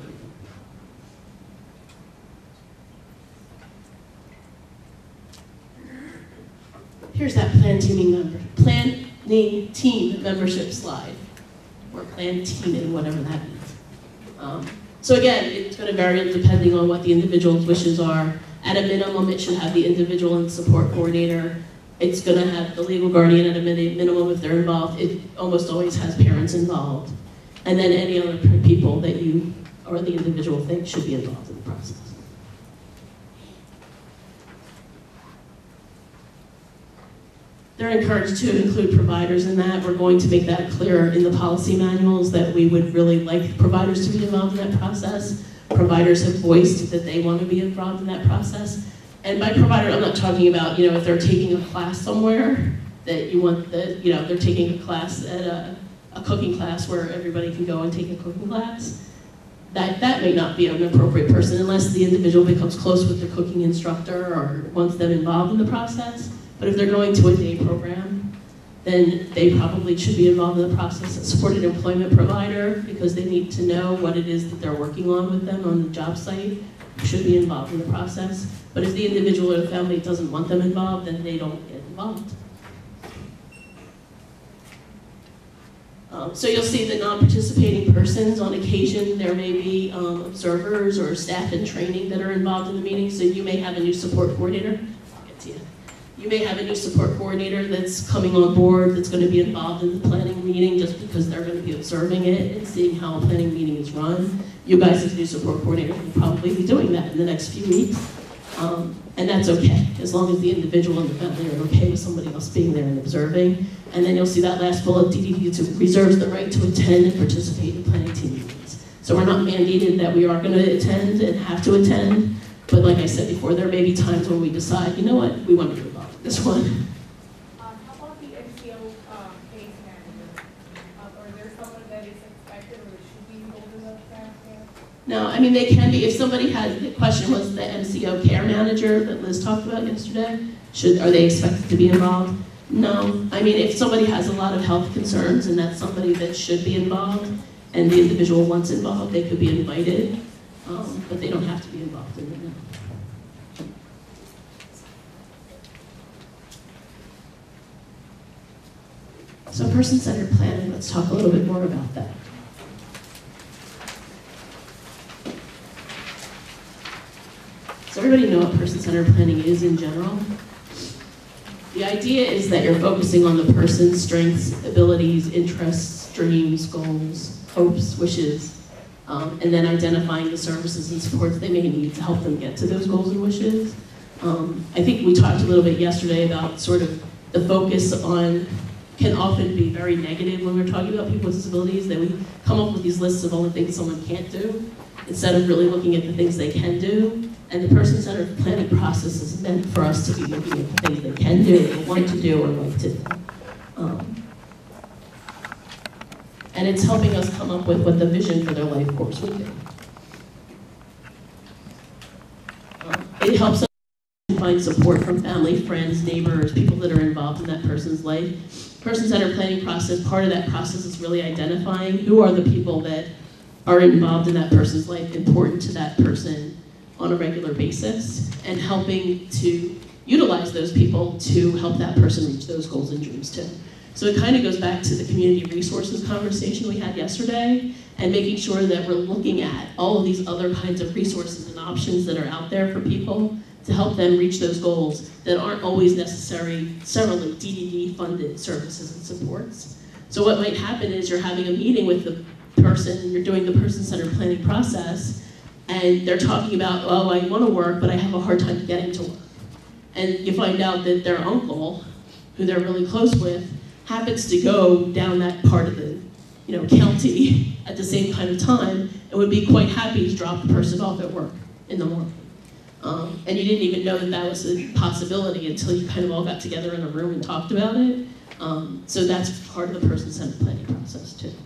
A: Here's that plan teaming member, planning team membership slide, or plan teaming, whatever that means. Um, so again, it's going to vary depending on what the individual's wishes are. At a minimum, it should have the individual and support coordinator. It's going to have the legal guardian at a minimum if they're involved. It almost always has parents involved. And then any other people that you or the individual think should be involved in the process. They're encouraged to include providers in that. We're going to make that clear in the policy manuals that we would really like providers to be involved in that process. Providers have voiced that they want to be involved in that process. And by provider, I'm not talking about, you know, if they're taking a class somewhere, that you want the, you know, they're taking a class at a, a cooking class where everybody can go and take a cooking class. That, that may not be an appropriate person unless the individual becomes close with the cooking instructor or wants them involved in the process. But if they're going to a day program, then they probably should be involved in the process. A supported employment provider, because they need to know what it is that they're working on with them on the job site, should be involved in the process. But if the individual or the family doesn't want them involved, then they don't get involved. Um, so you'll see the non-participating persons. On occasion, there may be um, observers or staff in training that are involved in the meeting. So you may have a new support coordinator. I'll get to you. You may have a new support coordinator that's coming on board that's going to be involved in the planning meeting just because they're going to be observing it and seeing how a planning meeting is run. You guys as new support coordinator will probably be doing that in the next few weeks. Um, and that's okay, as long as the individual and the family are okay with somebody else being there and observing. And then you'll see that last bullet, D D D reserves the right to attend and participate in planning team meetings. So we're not mandated that we are going to attend and have to attend, but like I said before, there may be times when we decide, you know what, we want to be involved in this one.
K: Um, how about the N C O um, case manager? Uh, or is there someone
A: No, I mean, they can be, if somebody had, the question was the M C O care manager that Liz talked about yesterday, should, are they expected to be involved? No, I mean, if somebody has a lot of health concerns and that's somebody that should be involved, and the individual wants involved, they could be invited, um, but they don't have to be involved in it, no. So person-centered planning, let's talk a little bit more about that. Does everybody know what person-centered planning is in general? The idea is that you're focusing on the person's strengths, abilities, interests, dreams, goals, hopes, wishes, um, and then identifying the services and supports they may need to help them get to those goals and wishes. Um, I think we talked a little bit yesterday about sort of the focus on can often be very negative when we're talking about people with disabilities, that we come up with these lists of all the things someone can't do, instead of really looking at the things they can do. And the person-centered planning process is meant for us to be looking at the things they can do, or want to do, or like to do. Um, and it's helping us come up with what the vision for their life course would be. Um, it helps us find support from family, friends, neighbors, people that are involved in that person's life. Person-centered planning process, part of that process is really identifying who are the people that are involved in that person's life, important to that person on a regular basis, and helping to utilize those people to help that person reach those goals and dreams too. So it kind of goes back to the community resources conversation we had yesterday, and making sure that we're looking at all of these other kinds of resources and options that are out there for people to help them reach those goals that aren't always necessary, severally D D D funded services and supports. So what might happen is you're having a meeting with the person, you're doing the person-centered planning process, and they're talking about, oh, I want to work, but I have a hard time getting to work. And you find out that their uncle, who they're really close with, happens to go down that part of the you know, county at the same kind of time, and would be quite happy to drop the person off at work in the morning. Um, and you didn't even know that that was a possibility until you kind of all got together in a room and talked about it. Um, so that's part of the person-centered planning process too.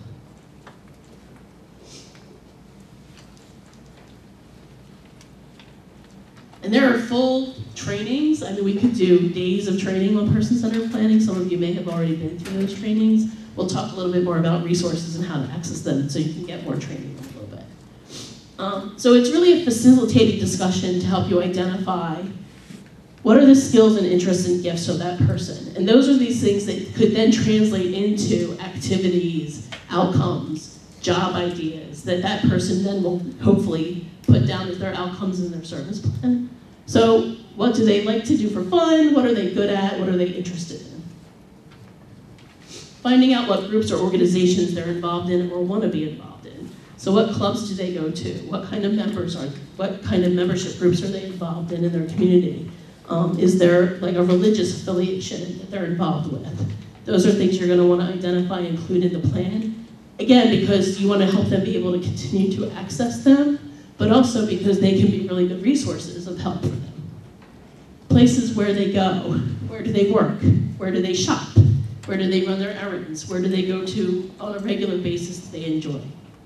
A: And there are full trainings. I mean, we could do days of training on person-centered planning. Some of you may have already been through those trainings. We'll talk a little bit more about resources and how to access them so you can get more training in a little bit. Um, so it's really a facilitated discussion to help you identify what are the skills and interests and gifts of that person. And those are these things that could then translate into activities, outcomes, job ideas that that person then will hopefully put down as their outcomes in their service plan. So what do they like to do for fun? What are they good at? What are they interested in? Finding out what groups or organizations they're involved in or want to be involved in. So what clubs do they go to? What kind of members are, what kind of membership groups are they involved in in their community? Um, is there like a religious affiliation that they're involved with? Those are things you're going to want to identify and include in the plan. Again, because you want to help them be able to continue to access them, but also because they can be really good resources of help for them. Places where they go, where do they work, where do they shop, where do they run their errands, where do they go to on a regular basis that they enjoy.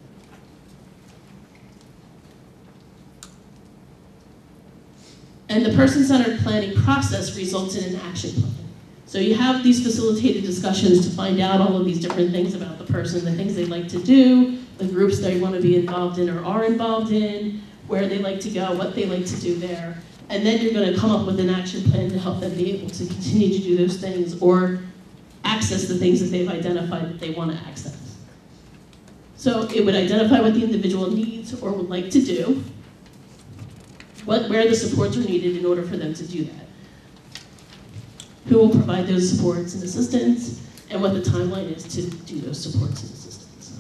A: And the person-centered planning process results in an action plan. So you have these facilitated discussions to find out all of these different things about the person, the things they like to do, the groups they want to be involved in or are involved in, where they like to go, what they like to do there. And then you're going to come up with an action plan to help them be able to continue to do those things or access the things that they've identified that they want to access. So it would identify what the individual needs or would like to do, what, where the supports are needed in order for them to do that, who will provide those supports and assistance, and what the timeline is to do those supports and assistance.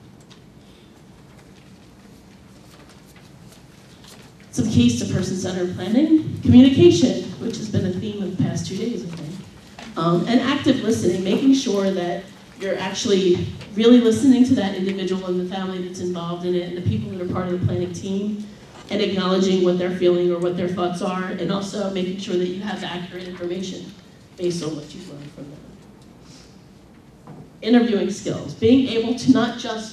A: Some keys to person-centered planning. Communication, which has been a theme of the past two days, I think. Um, and active listening, making sure that you're actually really listening to that individual and the family that's involved in it and the people that are part of the planning team, and acknowledging what they're feeling or what their thoughts are, and also making sure that you have accurate information based on what you've learned from them. Interviewing skills, being able to not just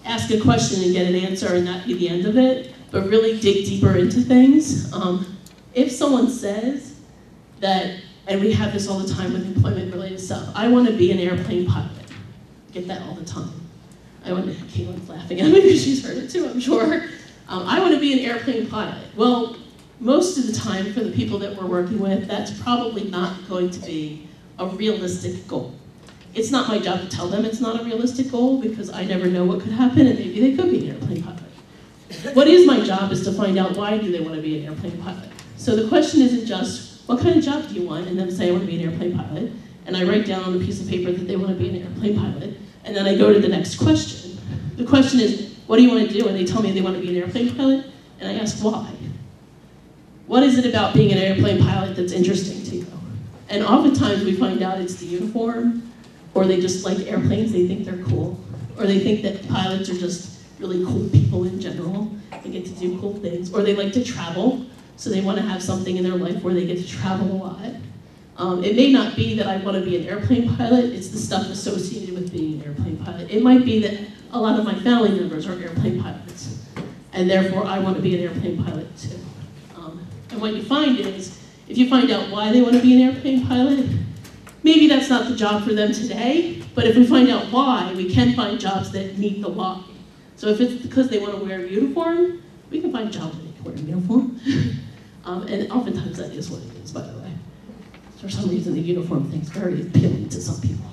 A: ask a question and get an answer and that be the end of it, but really dig deeper into things. Um, if someone says that, and we have this all the time with employment-related stuff, I want to be an airplane pilot. Get that all the time. I want to, Caitlin's laughing at me because she's heard it too, I'm sure. Um, I want to be an airplane pilot. Well, most of the time for the people that we're working with, that's probably not going to be a realistic goal. It's not my job to tell them it's not a realistic goal because I never know what could happen and maybe they could be an airplane pilot. What is my job is to find out why do they want to be an airplane pilot. So the question isn't just, what kind of job do you want? And then say I want to be an airplane pilot. And I write down on a piece of paper that they want to be an airplane pilot. And then I go to the next question. The question is, what do you want to do? And they tell me they want to be an airplane pilot. And I ask why. What is it about being an airplane pilot that's interesting to you? And oftentimes we find out it's the uniform, or they just like airplanes, they think they're cool. Or they think that pilots are just really cool people in general. They get to do cool things. Or they like to travel, so they want to have something in their life where they get to travel a lot. Um, it may not be that I want to be an airplane pilot, it's the stuff associated with being an airplane pilot. It might be that a lot of my family members are airplane pilots, and therefore I want to be an airplane pilot too. Um, and what you find is, if you find out why they want to be an airplane pilot, maybe that's not the job for them today, but if we find out why, we can find jobs that meet the why. So if it's because they want to wear a uniform, we can find jobs where they can wear a uniform. um, and oftentimes that is what it is, by the way. For some reason, the uniform thing's very appealing to some people.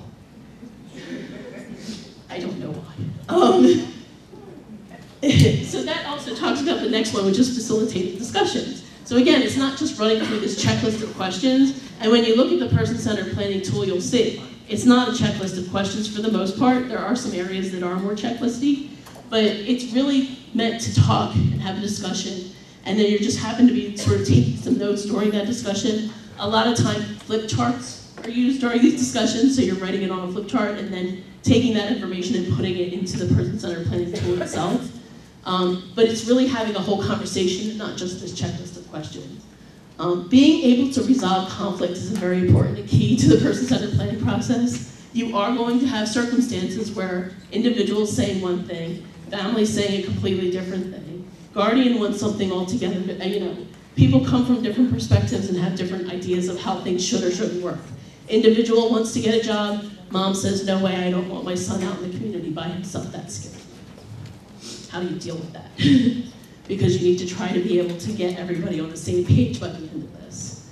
A: I don't know why. Um, so that also talks about the next one, which is facilitating discussions. So again, it's not just running through this checklist of questions. And when you look at the person-centered planning tool, you'll see it's not a checklist of questions for the most part. There are some areas that are more checklisty, but it's really meant to talk and have a discussion. And then you just happen to be sort of taking some notes during that discussion. A lot of time, flip charts are used during these discussions, so you're writing it on a flip chart and then taking that information and putting it into the person-centered planning tool itself. Um, but it's really having a whole conversation, not just this checklist of questions. Um, being able to resolve conflict is a very important and key to the person-centered planning process. You are going to have circumstances where individuals saying one thing, families saying a completely different thing, guardian wants something altogether, you know, people come from different perspectives and have different ideas of how things should or shouldn't work. Individual wants to get a job, mom says, no way, I don't want my son out in the community by himself, that's scary. How do you deal with that? Because you need to try to be able to get everybody on the same page by the end of this.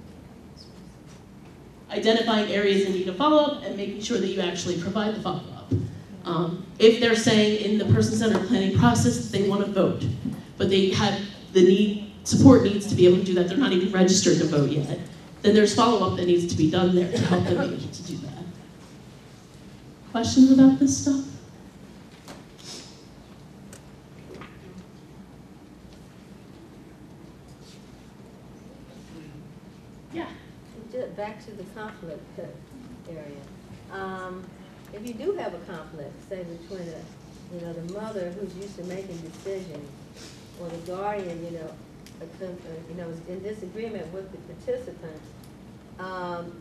A: Identifying areas in need of follow-up and making sure that you actually provide the follow-up. Um, if they're saying in the person-centered planning process that they want to vote, but they have the need, support needs to be able to do that, they're not even registered to vote yet, then there's follow-up that needs to be done there to help them be able to do that. Questions about this stuff? Yeah.
C: Just back to the conflict area. Um, if you do have a conflict, say between a, you know, the mother who's used to making decisions, or the guardian, you know, a, a, you know, is in disagreement with the participants, um,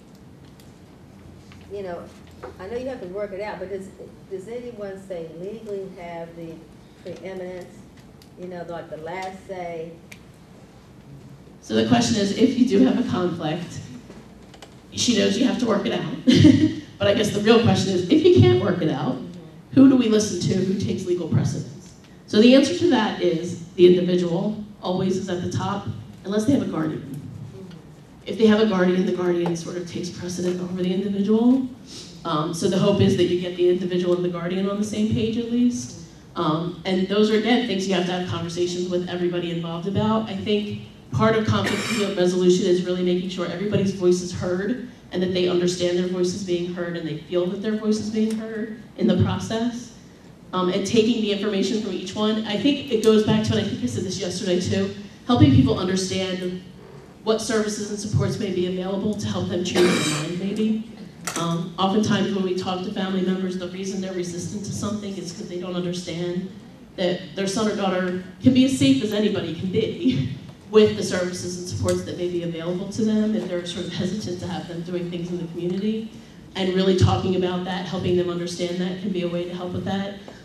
C: you know, I know you have to work it out, but does does anyone say legally have the preeminence, you know, like the last say?
A: So the question is, if you do have a conflict, she knows you have to work it out. But I guess the real question is, if you can't work it out, who do we listen to? Who takes legal precedence? So the answer to that is the individual always is at the top, unless they have a guardian. If they have a guardian, the guardian sort of takes precedent over the individual. Um, so the hope is that you get the individual and the guardian on the same page at least. Um, and those are, again, things you have to have conversations with everybody involved about. I think part of conflict resolution is really making sure everybody's voice is heard and that they understand their voice is being heard and they feel that their voice is being heard in the process. Um, and taking the information from each one. I think it goes back to, and I think I said this yesterday too, helping people understand what services and supports may be available to help them change their mind maybe. Um, oftentimes when we talk to family members, the reason they're resistant to something is because they don't understand that their son or daughter can be as safe as anybody can be with the services and supports that may be available to them, and they're sort of hesitant to have them doing things in the community. And really talking about that, helping them understand that can be a way to help with that.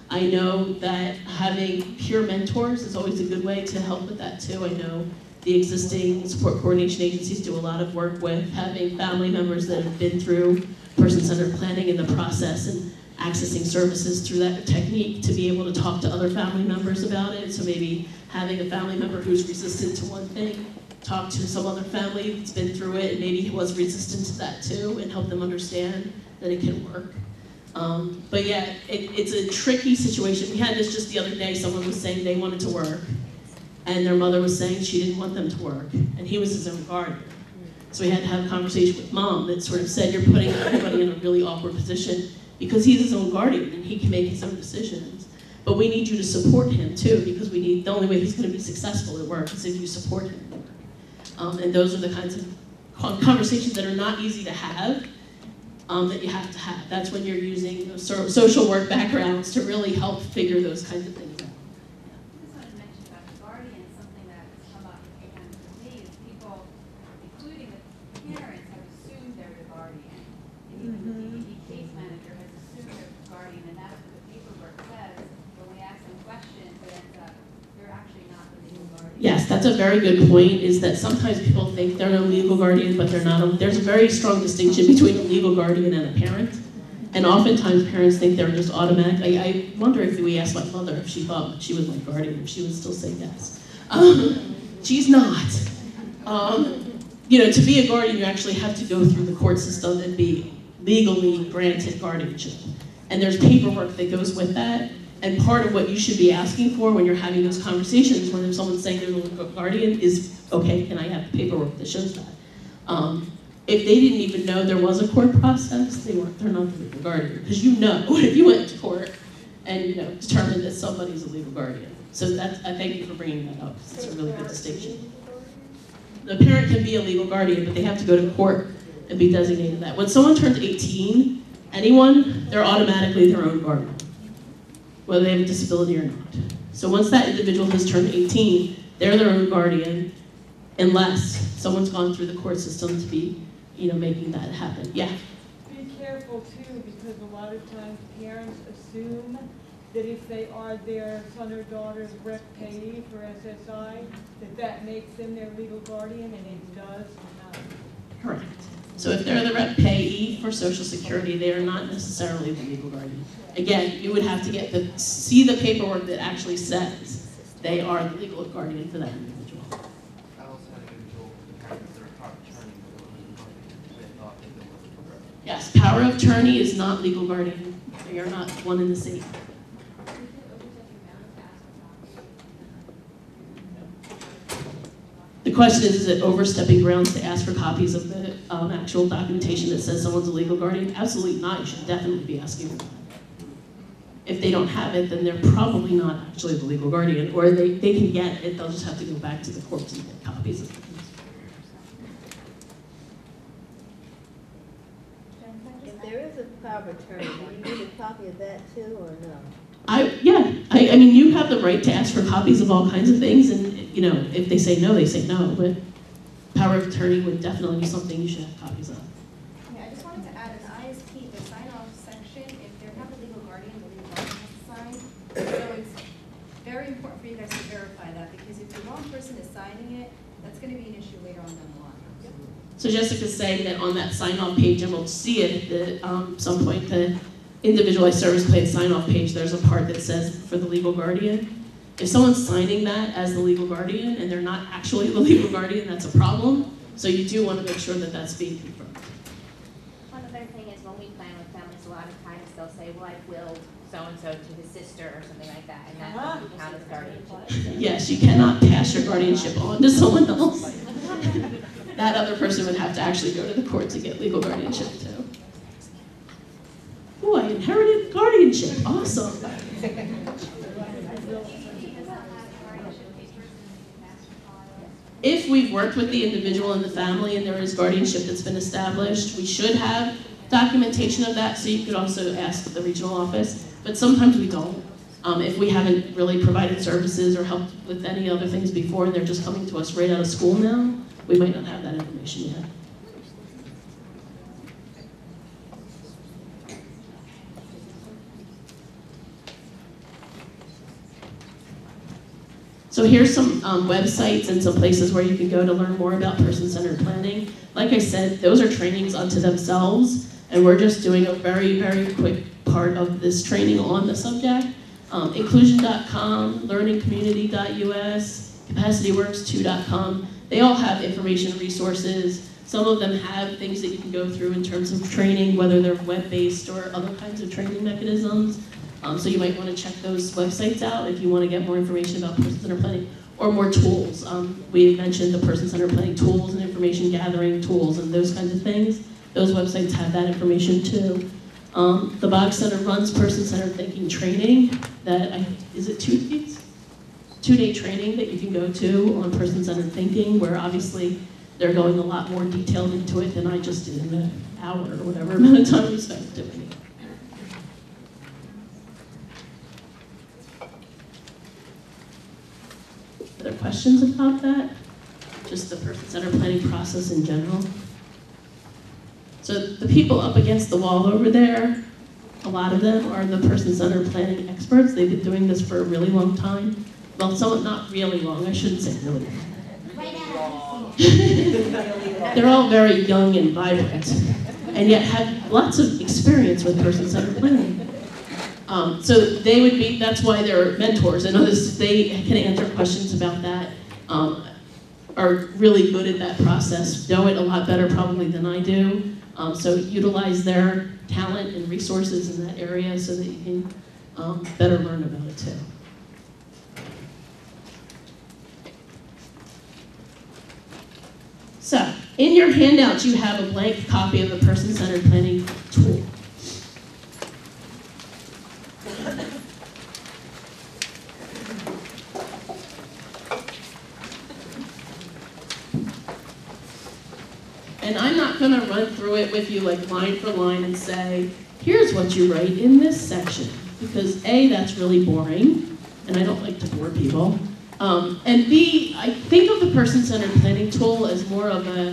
A: I know that having peer mentors is always a good way to help with that too. I know the existing support coordination agencies do a lot of work with having family members that have been through person-centered planning in the process and accessing services through that technique to be able to talk to other family members about it. So maybe having a family member who's resistant to one thing, talk to some other family that's been through it and maybe was resistant to that too, and help them understand that it can work. Um, but yeah, it, it's a tricky situation. We had this just the other day. Someone was saying they wanted to work, and their mother was saying she didn't want them to work, and he was his own guardian. So we had to have a conversation with mom that sort of said, you're putting everybody in a really awkward position because he's his own guardian and he can make his own decisions. But we need you to support him too, because we need, the only way he's going to be successful at work is if you support him at work. Um, and those are the kinds of conversations that are not easy to have, um, that you have to have. That's when you're using those so social work backgrounds to really help figure those kinds of things out.
K: I just wanted to mention about the guardian, something that's come up again for me is people, including the parents, have assumed they're the guardian. And even the D D D case manager has assumed they're the guardian, and that's what the paperwork says. When we ask them questions, it ends up, you're actually not the legal guardian.
A: Yes, that's a very good point, is that sometimes people think they're a legal guardian, but they're not. A, there's a very strong distinction between a legal guardian and a parent. And oftentimes parents think they're just automatic. I, I wonder if we asked my mother if she thought she was my guardian, if she would still say yes. Um, she's not. Um, you know, to be a guardian, you actually have to go through the court system and be legally granted guardianship. And there's paperwork that goes with that. And part of what you should be asking for when you're having those conversations, when someone's saying they're the guardian, is, okay, can I have the paperwork that shows that? Um, if they didn't even know there was a court process, they weren't, they're not the legal guardian. Because you know, if you went to court and you know determined that somebody's a legal guardian. So that's, I thank you for bringing that up, because it's a really good distinction. The parent can be a legal guardian, but they have to go to court and be designated that. When someone turns eighteen, anyone, they're automatically their own guardian, whether they have a disability or not. So once that individual has turned eighteen, they're their own guardian, unless someone's gone through the court system to be, you know, making that happen. Yeah?
E: Be careful too, because a lot of times parents assume that if they are their son or daughter's rep payee for S S I, that that makes them their legal guardian, and it does not.
A: Correct. So if they're the rep payee for Social Security, they are not necessarily the legal guardian. Again, you would have to get the, see the paperwork that actually says they are the legal guardian for that individual.
G: I also had an individual with the parents that are power of attorney, but it wasn't guardian. They thought that there was a program.
A: Yes, power of attorney is not legal guardian. They are not one and the same. The question is, is it overstepping grounds to ask for copies of the um, actual documentation that says someone's a legal guardian? Absolutely not. You should definitely be asking for that. If they don't have it, then they're probably not actually the legal guardian, or they, they can get it, they'll just have to go back to the courts and get copies of it.
C: If there is a power of attorney, do you need a copy of that too, or no?
A: I, yeah, I, I mean, you have the right to ask for copies of all kinds of things, and, you know, if they say no, they say no, but power of attorney would definitely be something you should have copies of.
F: Yeah, I just wanted to add an I S P, the sign-off section, if they have a legal guardian, the legal guardian has to sign. So it's very important for you guys to verify that, because if the wrong person is signing it, that's gonna be an issue later on down the line.
A: So Jessica's saying that on that sign-off page, and we'll see it at um, some point, the individualized service plan sign-off page, there's a part that says for the legal guardian. If someone's signing that as the legal guardian and they're not actually the legal guardian, that's a problem. So you do want to make sure that that's being confirmed.
N: One other thing is when we plan with families, a lot of times they'll say, well, I willed so-and-so to his sister or something like that, and that doesn't count as guardianship.
A: Yes, you cannot pass your guardianship on to someone else. That other person would have to actually go to the court to get legal guardianship too. Oh, I inherited guardianship. Awesome. If we've worked with the individual and the family and there is guardianship that's been established, we should have documentation of that, so you could also ask the regional office, but sometimes we don't. Um, if we haven't really provided services or helped with any other things before and they're just coming to us right out of school now, we might not have that information yet. So here's some um, websites and some places where you can go to learn more about person-centered planning. Like I said, those are trainings unto themselves, and we're just doing a very, very quick part of this training on the subject. Um, inclusion dot com, learning community dot U S, capacity works two dot com, they all have information resources. Some of them have things that you can go through in terms of training, whether they're web-based or other kinds of training mechanisms. Um, so you might want to check those websites out if you want to get more information about person-centered planning or more tools. Um, we mentioned the person-centered planning tools and information gathering tools and those kinds of things. Those websites have that information too. Um, the Boggs Center runs person-centered thinking training that, I, is it two days? Two-day training that you can go to on person-centered thinking, where obviously they're going a lot more detailed into it than I just did in an hour or whatever amount of time we spent doing it. Other questions about that? Just the person-centered planning process in general? So the people up against the wall over there, a lot of them are the person-centered planning experts. They've been doing this for a really long time. Well, some, not really long, I shouldn't say really long. They're all very young and vibrant, and yet have lots of experience with person-centered planning. Um, so they would be, that's why they're mentors, and others, they can answer questions about that, um, are really good at that process, know it a lot better probably than I do. Um, so utilize their talent and resources in that area so that you can um, better learn about it too. So, in your handouts you have a blank copy of the person-centered planning tool. And I'm not going to run through it with you like line for line and say, here's what you write in this section. Because A, that's really boring, and I don't like to bore people. Um, and B, I think of the person-centered planning tool as more of a,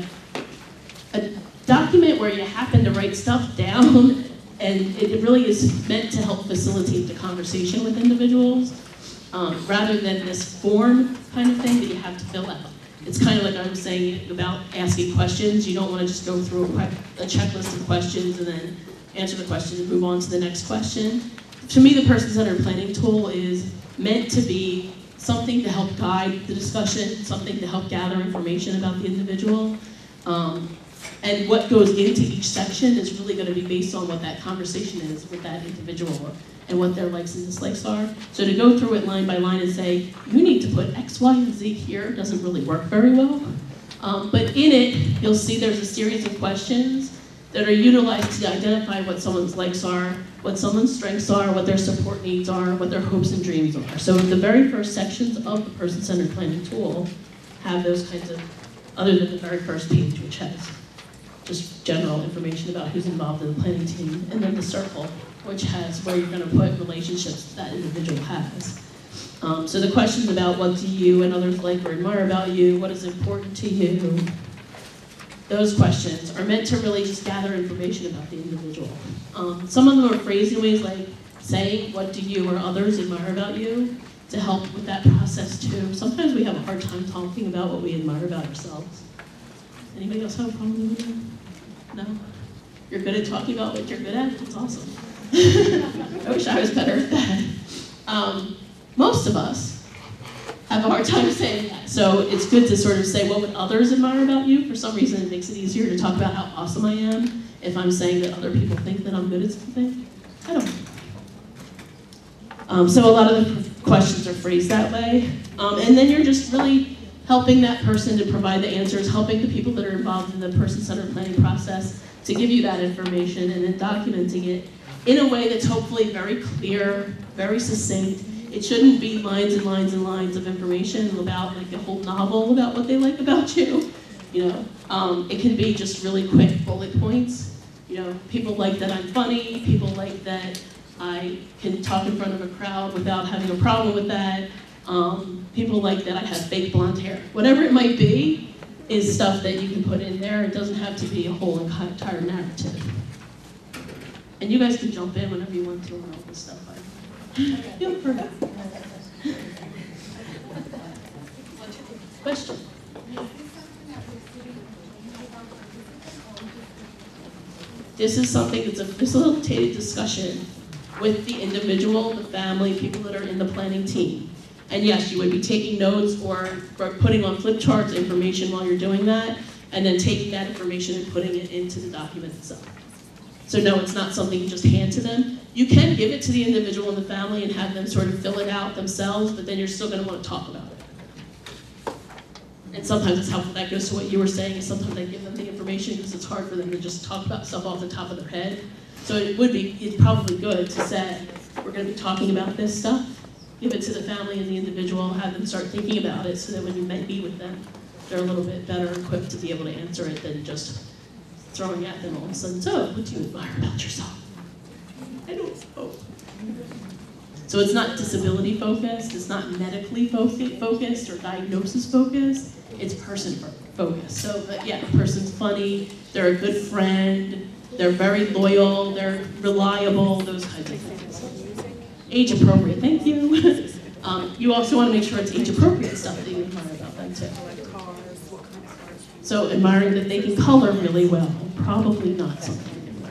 A: a document where you happen to write stuff down, and it really is meant to help facilitate the conversation with individuals, um, rather than this form kind of thing that you have to fill out. It's kind of like I was saying about asking questions. You don't want to just go through a, a checklist of questions and then answer the question and move on to the next question. To me, the person-centered planning tool is meant to be something to help guide the discussion, something to help gather information about the individual. Um, and what goes into each section is really going to be based on what that conversation is with that individual and what their likes and dislikes are. So to go through it line by line and say, you need to put X, Y, and Z here doesn't really work very well. Um, but in it, you'll see there's a series of questions that are utilized to identify what someone's likes are, what someone's strengths are, what their support needs are, what their hopes and dreams are. So the very first sections of the person-centered planning tool have those kinds of, other than the very first page, which has just general information about who's involved in the planning team, and then the circle, which has where you're going to put relationships that individual has. Um, so the questions about what do you and others like or admire about you, what is important to you, those questions are meant to really just gather information about the individual. Um, some of them are phrased in ways like saying, what do you or others admire about you, to help with that process too. Sometimes we have a hard time talking about what we admire about ourselves. Anybody else have a problem with that? No? You're good at talking about what you're good at? That's awesome. I wish I was better at that. Um, most of us have a hard time saying that. So it's good to sort of say, what would others admire about you? For some reason, it makes it easier to talk about how awesome I am if I'm saying that other people think that I'm good at something. I don't know. Um, so a lot of the questions are phrased that way. Um, and then you're just really helping that person to provide the answers, helping the people that are involved in the person-centered planning process to give you that information, and then documenting it in a way that's hopefully very clear, very succinct. It shouldn't be lines and lines and lines of information about like a whole novel about what they like about you. You know, um, it can be just really quick bullet points. You know, people like that I'm funny. People like that I can talk in front of a crowd without having a problem with that. Um, people like that I have fake blonde hair. Whatever it might be is stuff that you can put in there. It doesn't have to be a whole entire narrative. And you guys can jump in whenever you want to on all this stuff. I feel free. Question?
J: Is this something that we're sitting and thinking about participants, or we just?
A: This is something that's a facilitated discussion with the individual, the family, people that are in the planning team. And yes, you would be taking notes or, or putting on flip charts information while you're doing that, and then taking that information and putting it into the document itself. So no, it's not something you just hand to them. You can give it to the individual and the family and have them sort of fill it out themselves, but then you're still gonna wanna talk about it. And sometimes it's helpful, that goes to what you were saying, is sometimes I give them the information because it's hard for them to just talk about stuff off the top of their head. So it would be, it's probably good to say, we're gonna be talking about this stuff, give it to the family and the individual, have them start thinking about it so that when you might be with them, they're a little bit better equipped to be able to answer it than just throwing at them all of a sudden, so what do you admire about yourself? I don't know. So it's not disability focused, it's not medically focused or diagnosis focused, it's person focused. So uh, yeah, the person's funny, they're a good friend, they're very loyal, they're reliable, those kinds of things. Age appropriate, thank you. um, you also want to make sure it's age appropriate stuff that you admire about them too. So admiring that they can color really well, probably not something you admire.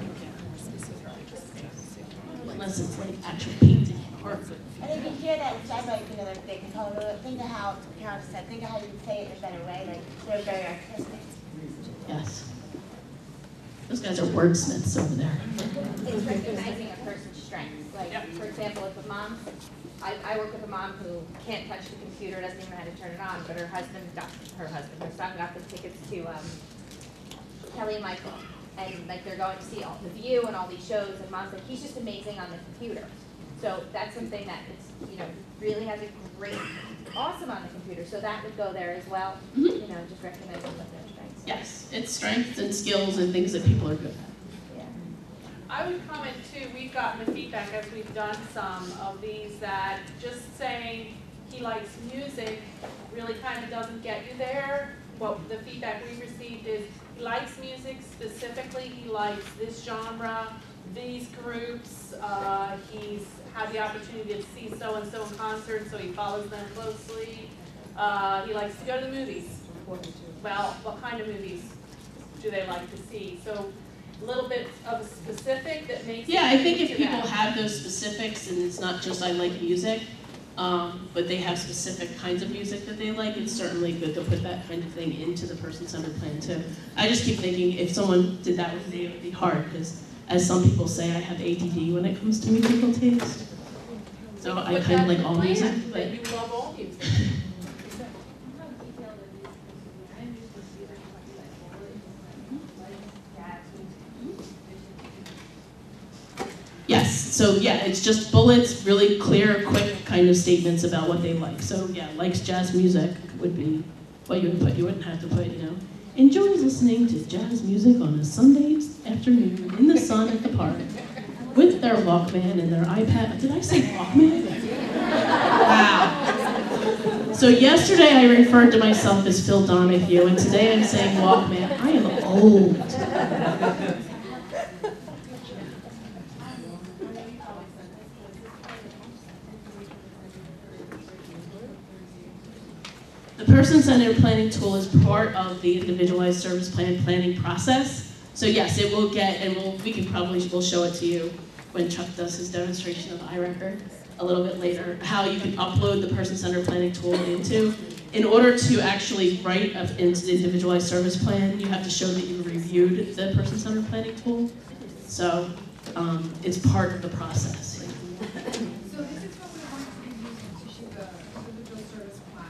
A: Unless it's like actual painting or.
O: And if you hear that, which I like, you know, like they can color, think of how Karen said, think of how you can say it in a better way, like they're very artistic.
A: Yes. Those guys are wordsmiths over there.
N: It's recognizing a person's strengths. Like, yep. For example, if a mom, I, I work with a mom who can't touch the computer, doesn't even know how to turn it on, but her husband got, her husband, her son got the tickets to um, Kelly and Michael. And like they're going to see all the View and all these shows, and mom's like, he's just amazing on the computer. So that's something that it's, you know, really has a great, awesome on the computer. So that would go there as well. Mm-hmm. You know, just recognizing what their strengths are.
A: Yes, it's strengths and skills and things that people are good at.
P: Yeah. I would comment too, we've gotten the feedback as we've done some of these that just saying he likes music really kind of doesn't get you there. What the feedback we received is he likes music specifically, he likes this genre, these groups, uh, he's had the opportunity to see so-and-so in concert, so he follows them closely. Uh, he likes to go to the movies. Well, what kind of movies do they like to see? So a little bit of a specific that makes
A: Yeah, I think if people
P: that.
A: have those specifics, and it's not just I like music, um, but they have specific kinds of music that they like, it's certainly good to put that kind of thing into the person-centered plan too. I just keep thinking if someone did that with me, it would be hard, because as some people say, I have A D D when it comes to musical taste. So I kind of like all music, but
P: you love all music.
A: yes, so yeah, it's just bullets, really clear, quick kind of statements about what they like. So yeah, likes jazz music would be what you would put. You wouldn't have to put, you know, enjoys listening to jazz music on a Sunday afternoon in the sun at the park with their Walkman and their iPad. Did I say Walkman? Wow. So yesterday I referred to myself as Phil Donahue, and today I'm saying Walkman. I am old. The person-centered planning tool is part of the individualized service plan planning process. So yes, it will get, and we'll, we can probably, we'll show it to you when Chuck does his demonstration of iRecord a little bit later, how you can upload the person-centered planning tool into. In order to actually write a, into the individualized service plan, you have to show that you reviewed the person-centered planning tool. So um, it's part of the process.
J: So this is what we want to be using to shoot the individual service plan.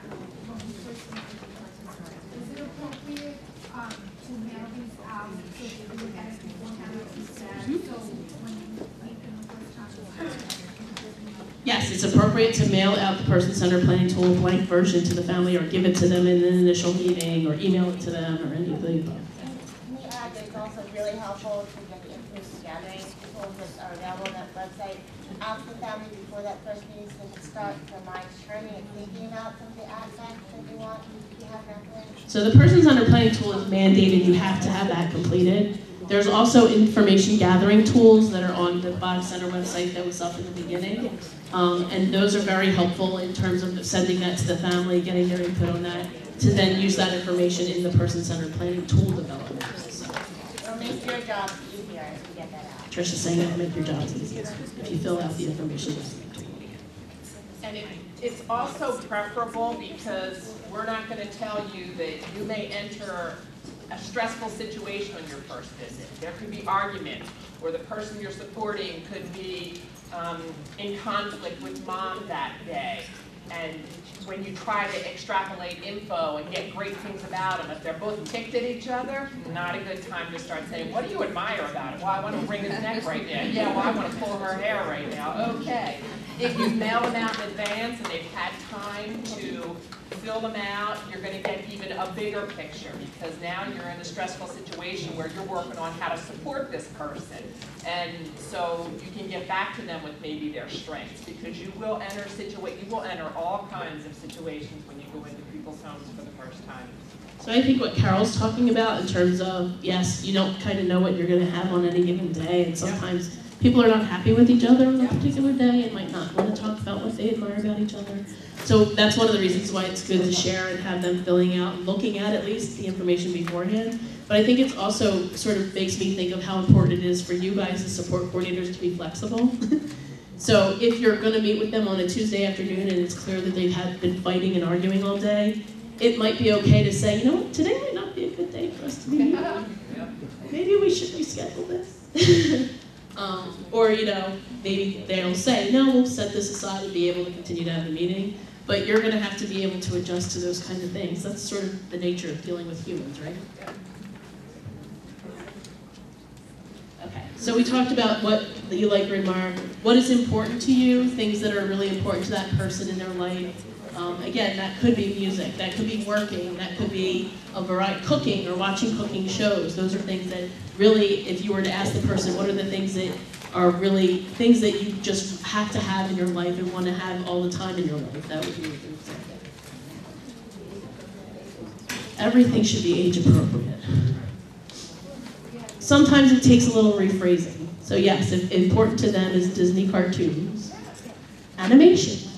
J: Is it appropriate um, to mail these out so that we look at it beforehand, like you said, so when you meet them the first time?
A: Yes, it's appropriate to mail out the person-centered planning tool blank version to the family or give it to them in an initial meeting or email it to them or any of the above.
O: Can we add that it's also really helpful to get the information gathering tools that are available on that website? Ask the family before that first meeting so they can start their minds turning and thinking about some of the aspects that you want to have happening.
A: So the person-centered planning tool is mandated. You have to have that completed. There's also information gathering tools that are on the Bog Center website that was up in the beginning. Um, and those are very helpful in terms of sending that to the family, getting their input on that, to then use that information in the person-centered planning tool development. So,
O: It'll make your job easier if you get that out.
A: Trisha's saying it'll make your jobs easier if you fill out the information.
Q: And it, it's also preferable because we're not going to tell you that you may enter a stressful situation on your first visit. There could be arguments, or the person you're supporting could be um, in conflict with mom that day. And when you try to extrapolate info and get great things about them, if they're both ticked at each other, not a good time to start saying, what do you admire about it? Well, I want to wring his neck right now. Yeah, well, I want to pull her hair right now. Okay. If you mail them out in advance and they've had time to fill them out, you're going to get even a bigger picture, because now you're in a stressful situation where you're working on how to support this person. And so you can get back to them with maybe their strengths, because you will enter situa- you will enter all kinds of situations when you go into people's homes for the first time.
A: So I think what Carol's talking about in terms of, yes, you don't kind of know what you're going to have on any given day, and sometimes yeah. people are not happy with each other on a particular day and might not want to talk about what they admire about each other. So that's one of the reasons why it's good to share and have them filling out and looking at at least the information beforehand. But I think it's also sort of makes me think of how important it is for you guys as support coordinators to be flexible. So if you're going to meet with them on a Tuesday afternoon and it's clear that they've had been fighting and arguing all day, it might be okay to say, you know what, today might not be a good day for us to be meeting. Maybe we should reschedule this. um, or, you know, maybe they'll say, no, we'll set this aside and be able to continue to have the meeting. But you're going to have to be able to adjust to those kinds of things. That's sort of the nature of dealing with humans, right? Okay, so we talked about what you like or admire, what is important to you, things that are really important to that person in their life. Um, again, that could be music, that could be working, that could be a variety, cooking or watching cooking shows. Those are things that really, if you were to ask the person, what are the things that are really things that you just have to have in your life and want to have all the time in your life, that would be a good example. Everything should be age appropriate. Sometimes it takes a little rephrasing. So yes, if important to them is Disney cartoons, animation.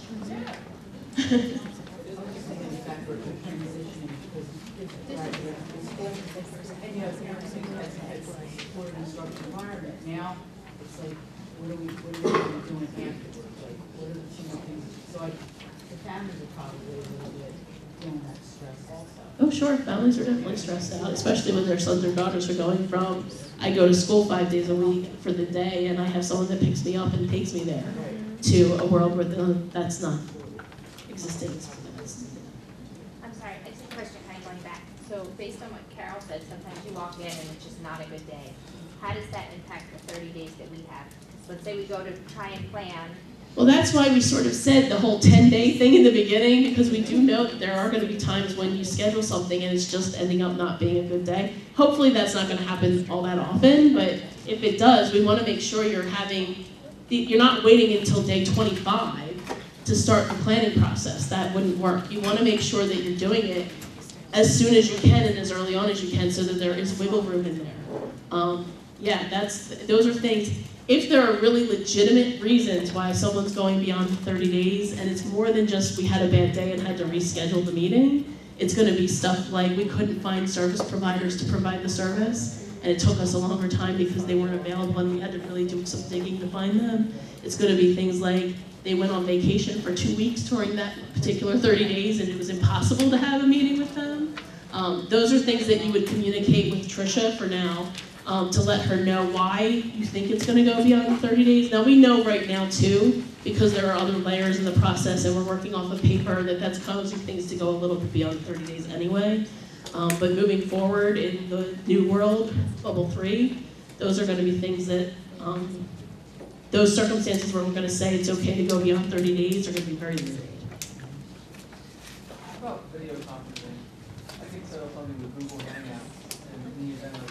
R: Now, it's like, what are we, what are we going to do afterwards? Like, what are the two things? So like, the families are probably a little bit feeling that stress also.
A: Oh sure, families are definitely stressed out, especially when their sons or daughters are going from, I go to school five days a week for the day and I have someone that picks me up and takes me there, to a world where the, that's not existing.
N: I'm sorry, it's a question kind of going back. So based on what Carol said, sometimes you walk in and it's just not a good day. How does that impact the thirty days that we have? Let's say we go to try and plan.
A: Well, that's why we sort of said the whole ten-day thing in the beginning, because we do know that there are going to be times when you schedule something and it's just ending up not being a good day. Hopefully that's not going to happen all that often, but if it does, we want to make sure you're having, the, you're not waiting until day twenty-five to start the planning process. That wouldn't work. You want to make sure that you're doing it as soon as you can and as early on as you can so that there is wiggle room in there. Um, yeah, that's, those are things. If there are really legitimate reasons why someone's going beyond thirty days and it's more than just we had a bad day and had to reschedule the meeting, it's going to be stuff like we couldn't find service providers to provide the service and it took us a longer time because they weren't available and we had to really do some digging to find them. It's going to be things like they went on vacation for two weeks during that particular thirty days and it was impossible to have a meeting with them. Um, those are things that you would communicate with Tricia for now. Um, to let her know why you think it's going to go beyond thirty days. Now we know right now too, because there are other layers in the process and we're working off of paper, that that's causing things to go a little bit beyond thirty days anyway. Um, but moving forward in the new world, bubble three, those are going to be things that, um, those circumstances where we're going to say it's okay to go beyond thirty days are going to be very limited.
G: How about video conferencing? I think so something with Google Hangouts and in the event of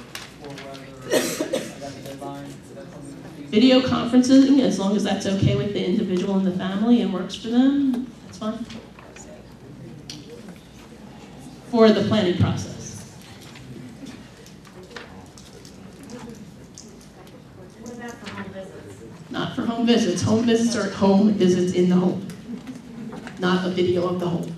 A: Video conferencing, as long as that's okay with the individual and the family and works for them, that's fine. For the planning process.
S: What about for home visits?
A: Not for home visits. Home visits are home visits in the home, not a video of the home.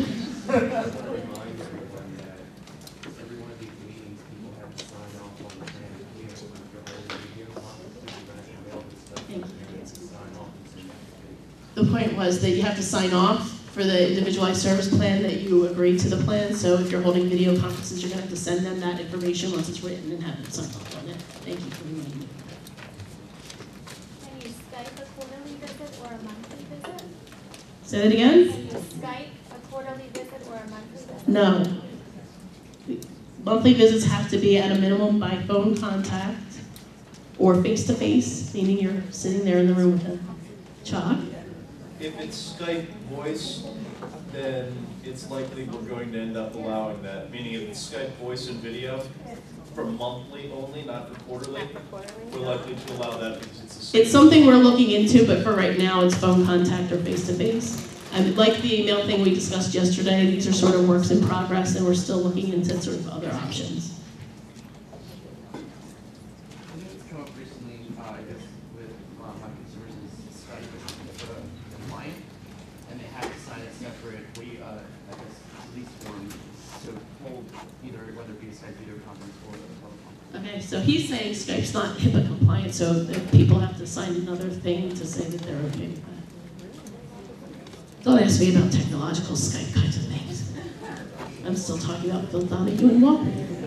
A: The point was that you have to sign off for the individualized service plan that you agree to the plan. So if you're holding video conferences, you're going to have to send them that information once it's written and have them sign off on it. Thank you for reminding me.
I: Can you Skype a quarterly visit or a monthly visit?
A: Say that again?
I: Can you Skype a quarterly visit or a monthly visit?
A: No. Monthly visits have to be at a minimum by phone contact or face-to-face, meaning you're sitting there in the room with them. Chuck?
S: If it's Skype voice, then it's likely we're going to end up allowing that. Meaning if it's Skype voice and video for monthly only, not for quarterly, we're likely to allow that because it's the same.
A: It's something we're looking into, but for right now, it's phone contact or face-to-face. And like the email thing we discussed yesterday, these are sort of works in progress, and we're still looking into sort of other options.
G: It's come up recently, uh, I guess, with uh, my consumers is Skype for the client, and they have to sign a separate, we, uh, I guess, release form to hold either, whether it be a Skype video conference or a telephone.
A: Okay, so he's saying Skype's not HIPAA compliant, so that people have to sign another thing to say that they're okay with that. Don't ask me about technological Skype kinds of things. I'm still talking about Bill Donahue and Walker.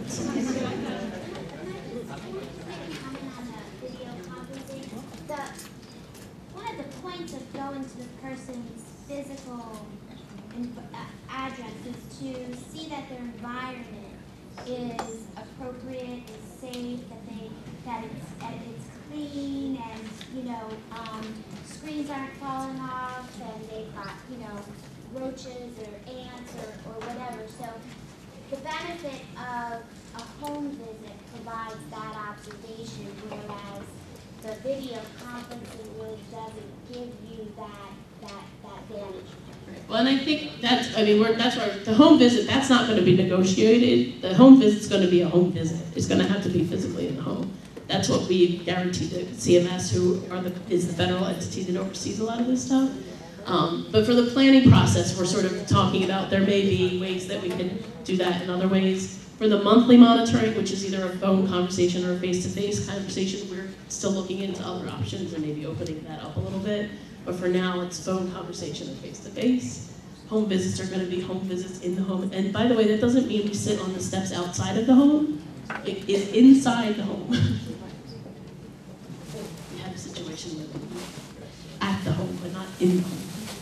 I: One of the points of going to the person's physical address is to see that their environment is appropriate, is safe, that they that it's that it's clean, and you know um, screens aren't falling off, and they've got you know roaches or ants or, or whatever. So the benefit of a home visit provides that observation, whereas the video conferencing really doesn't give you that that that vantage point.
A: Well, and I think that's, I mean, we're, that's where the home visit, that's not going to be negotiated. The home visit's going to be a home visit. It's going to have to be physically in the home. That's what we guaranteed to C M S, who are the, is the federal entity that oversees a lot of this stuff. Um, but for the planning process, we're sort of talking about there may be ways that we can do that in other ways. For the monthly monitoring, which is either a phone conversation or a face-to-face conversation, we're still looking into other options and maybe opening that up a little bit. But for now, it's phone conversation and face-to-face. Home visits are going to be home visits in the home. And by the way, that doesn't mean we sit on the steps outside of the home. It is inside the home. We have a situation where we're at the home, but not in the home.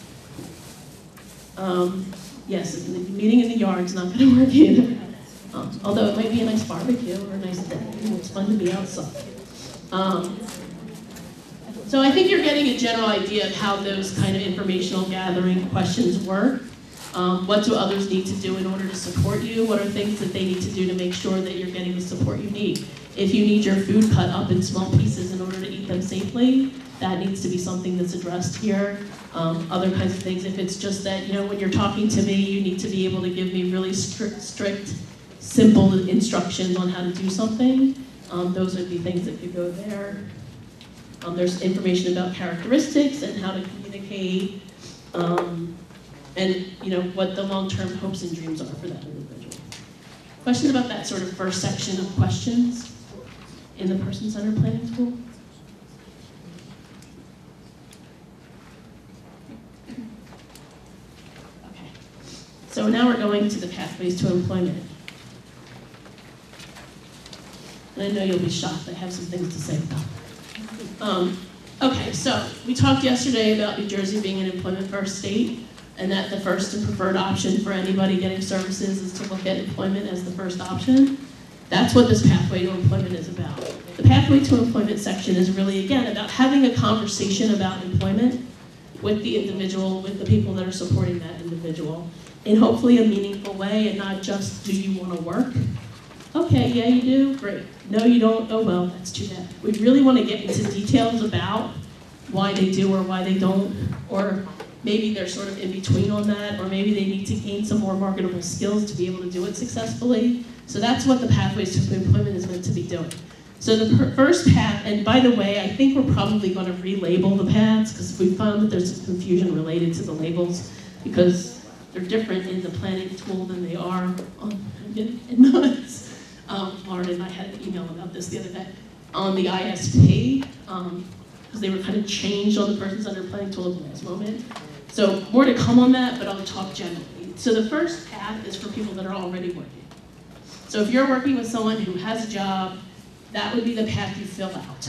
A: Um, yes, the meeting in the yard's not going to work either. Um, although it might be a nice barbecue or a nice day. It's fun to be outside. Um, so I think you're getting a general idea of how those kind of informational gathering questions work. Um, what do others need to do in order to support you? What are things that they need to do to make sure that you're getting the support you need? If you need your food cut up in small pieces in order to eat them safely, that needs to be something that's addressed here. Um, other kinds of things, if it's just that, you know, when you're talking to me, you need to be able to give me really strict, strict simple instructions on how to do something. Um, those would be things that could go there. Um, there's information about characteristics and how to communicate, um, and you know what the long-term hopes and dreams are for that individual. Questions about that sort of first section of questions in the person-centered planning tool? Okay. So now we're going to the pathways to employment. And I know you'll be shocked. I have some things to say about that. Um, okay, so we talked yesterday about New Jersey being an employment-first state, and that the first and preferred option for anybody getting services is to look at employment as the first option. That's what this pathway to employment is about. The pathway to employment section is really, again, about having a conversation about employment with the individual, with the people that are supporting that individual, in hopefully a meaningful way, and not just, do you want to work? Okay, yeah, you do? Great. No, you don't? Oh, well, that's too bad. We really want to get into details about why they do or why they don't, or maybe they're sort of in between on that, or maybe they need to gain some more marketable skills to be able to do it successfully. So that's what the Pathways to Employment is meant to be doing. So the per- first path, and by the way, I think we're probably going to relabel the paths because we found that there's some confusion related to the labels because they're different in the planning tool than they are on in notes. Um, Lauren and I had an email about this the other day on the I S P because um, they were kind of changed on the Persons Under Planning tool at the last moment. So more to come on that, but I'll talk generally. So the first path is for people that are already working. So if you're working with someone who has a job, that would be the path you fill out.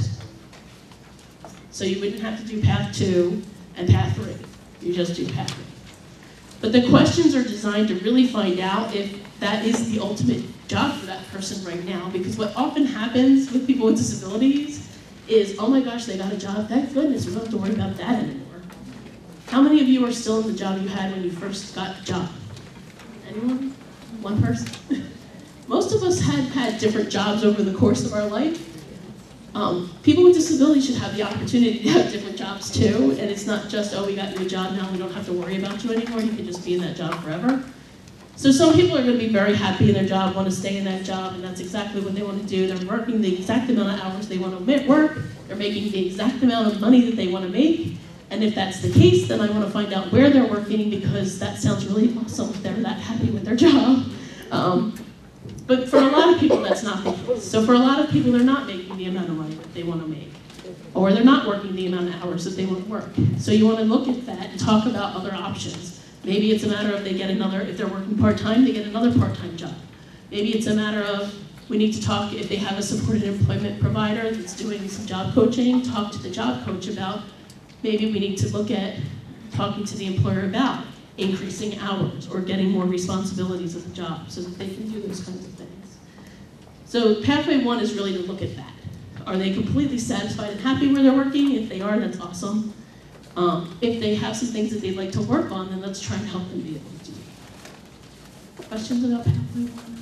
A: So you wouldn't have to do path two and path three. You just do path three. But the questions are designed to really find out if that is the ultimate job for that person right now, because what often happens with people with disabilities is, oh my gosh, they got a job, thank goodness, we don't have to worry about that anymore. How many of you are still in the job you had when you first got the job? Anyone? One person? Most of us had had different jobs over the course of our life. Um, people with disabilities should have the opportunity to have different jobs too, and it's not just, oh, we got you a job now, we don't have to worry about you anymore, you can just be in that job forever. So some people are going to be very happy in their job, want to stay in that job, and that's exactly what they want to do. They're working the exact amount of hours they want to work, they're making the exact amount of money that they want to make, and if that's the case, then I want to find out where they're working because that sounds really awesome if they're that happy with their job. Um, But for a lot of people, that's not the case. So for a lot of people, they're not making the amount of money that they want to make. Or they're not working the amount of hours that they want to work. So you want to look at that and talk about other options. Maybe it's a matter of they get another, if they're working part-time, they get another part-time job. Maybe it's a matter of we need to talk, if they have a supported employment provider that's doing some job coaching, talk to the job coach about maybe we need to look at talking to the employer about increasing hours or getting more responsibilities at the job so that they can do those kinds of things. So pathway one is really to look at that. Are they completely satisfied and happy where they're working? If they are, that's awesome. Um, if they have some things that they'd like to work on, then let's try and help them be able to do it. Questions about pathway one?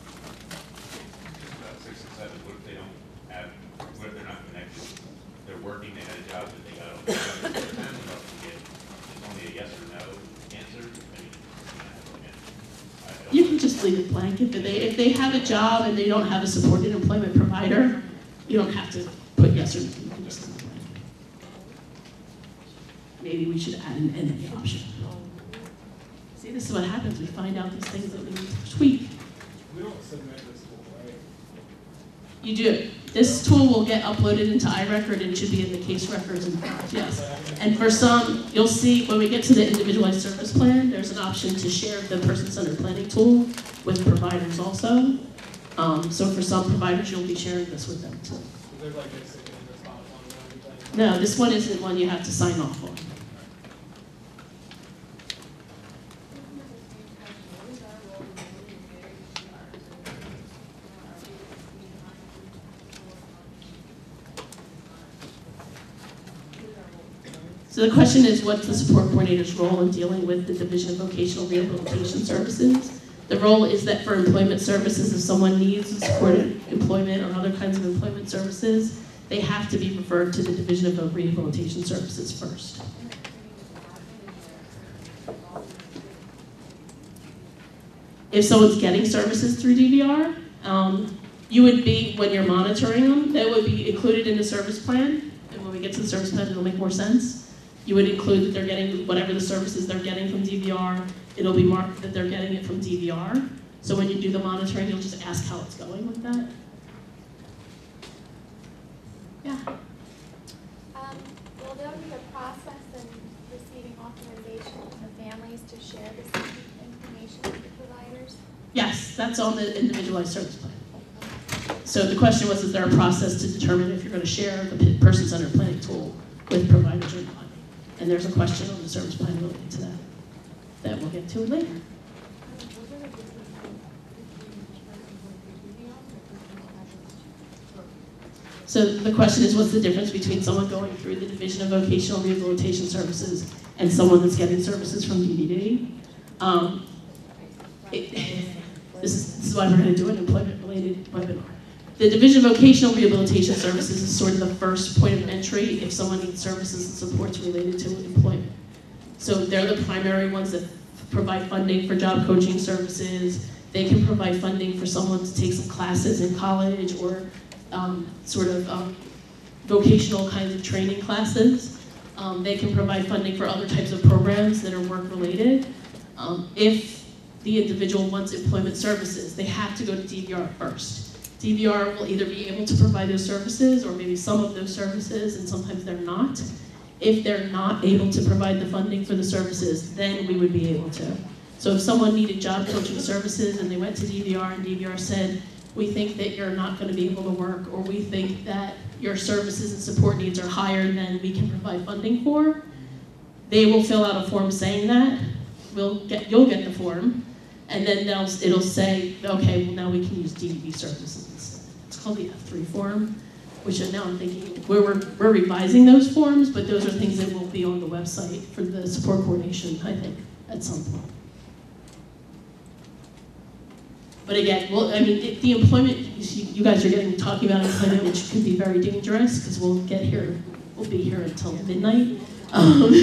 D: About six and seven, what if they don't have, what if they're not connected? They're working, they had a job that they got on the job, it's only a yes or no answer.
A: You can just leave it blank. If they, if they have a job and they don't have a supported employment provider, you don't have to put yes or no. You can just leave it blank. Maybe we should add an N A option. See, this is what happens. We find out these things that we need to tweak.
T: We don't submit this tool, right?
A: You do. This tool will get uploaded into iRecord and should be in the case records and yes. And for some, you'll see when we get to the individualized service plan, there's an option to share the person-centered planning tool with providers also. Um, so for some providers, you'll be sharing this with them too.
T: So there's like a second response on everything?
A: No, this one isn't one you have to sign off on. So the question is, what's the support coordinator's role in dealing with the Division of Vocational Rehabilitation Services? The role is that for employment services, if someone needs supported employment or other kinds of employment services, they have to be referred to the Division of Rehabilitation Services first. If someone's getting services through D V R, um, you would be, when you're monitoring them, that would be included in the service plan. And when we get to the service plan, it'll make more sense. You would include that they're getting whatever the services they're getting from D V R. It'll be marked that they're getting it from D V R. So when you do the monitoring, you'll just ask how it's going with that. Yeah.
I: Um, will there be a process in receiving authorization from the families to share this information with the providers?
A: Yes, that's on the individualized service plan. So the question was, is there a process to determine if you're going to share the person-centered planning tool with providers or not? And there's a question on the service plan related to that, that we'll get to later. So the question is, what's the difference between someone going through the Division of Vocational Rehabilitation Services and someone that's getting services from D D D? Um, it, this, is, this is why we're going to do an employment-related webinar. The Division of Vocational Rehabilitation Services is sort of the first point of entry if someone needs services and supports related to employment. So they're the primary ones that provide funding for job coaching services. They can provide funding for someone to take some classes in college or um, sort of um, vocational kinds of training classes. Um, they can provide funding for other types of programs that are work-related. Um, if the individual wants employment services, they have to go to D V R first. D V R will either be able to provide those services or maybe some of those services, and sometimes they're not. If they're not able to provide the funding for the services, then we would be able to. So if someone needed job coaching services and they went to D V R and D V R said, we think that you're not going to be able to work, or we think that your services and support needs are higher than we can provide funding for, they will fill out a form saying that. We'll get, you'll get the form, and then they'll, it'll say, okay, well now we can use D D D services. It's called the F three form, which now I'm thinking, we're, we're, we're revising those forms, but those are things that will be on the website for the support coordination, I think, at some point. But again, well, I mean, it, the employment, you, you guys are getting talking about employment, which can be very dangerous, because we'll get here, we'll be here until midnight. Um,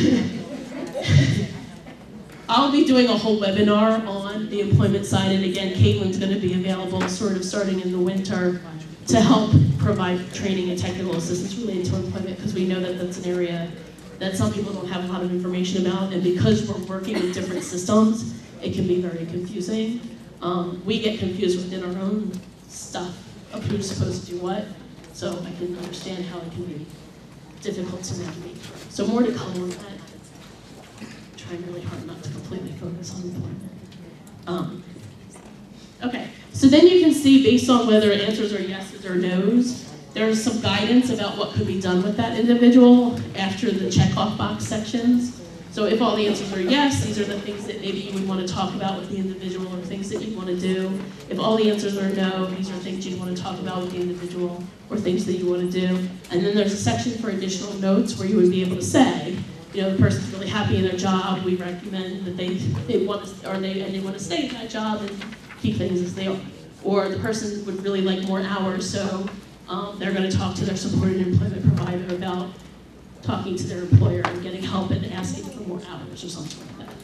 A: I'll be doing a whole webinar on the employment side, and again, Caitlin's going to be available sort of starting in the winter to help provide training and technical assistance related to employment, because we know that that's an area that some people don't have a lot of information about, and because we're working with different systems, it can be very confusing. Um, we get confused within our own stuff of who's supposed to do what, so I can understand how it can be difficult to navigate. So more to come on that. I'm trying really hard not to completely focus on employment. Um, okay, so then you can see based on whether answers are yeses or nos, there's some guidance about what could be done with that individual after the checkoff box sections. So if all the answers are yes, these are the things that maybe you would want to talk about with the individual, or things that you want to do. If all the answers are no, these are things you want to talk about with the individual, or things that you want to do. And then there's a section for additional notes where you would be able to say, you know, the person's really happy in their job, we recommend that they, they want to, or they, and they want to stay in that job and keep things as they are. Or the person would really like more hours, so um, they're going to talk to their supported employment provider about talking to their employer and getting help and asking for more hours or something like that.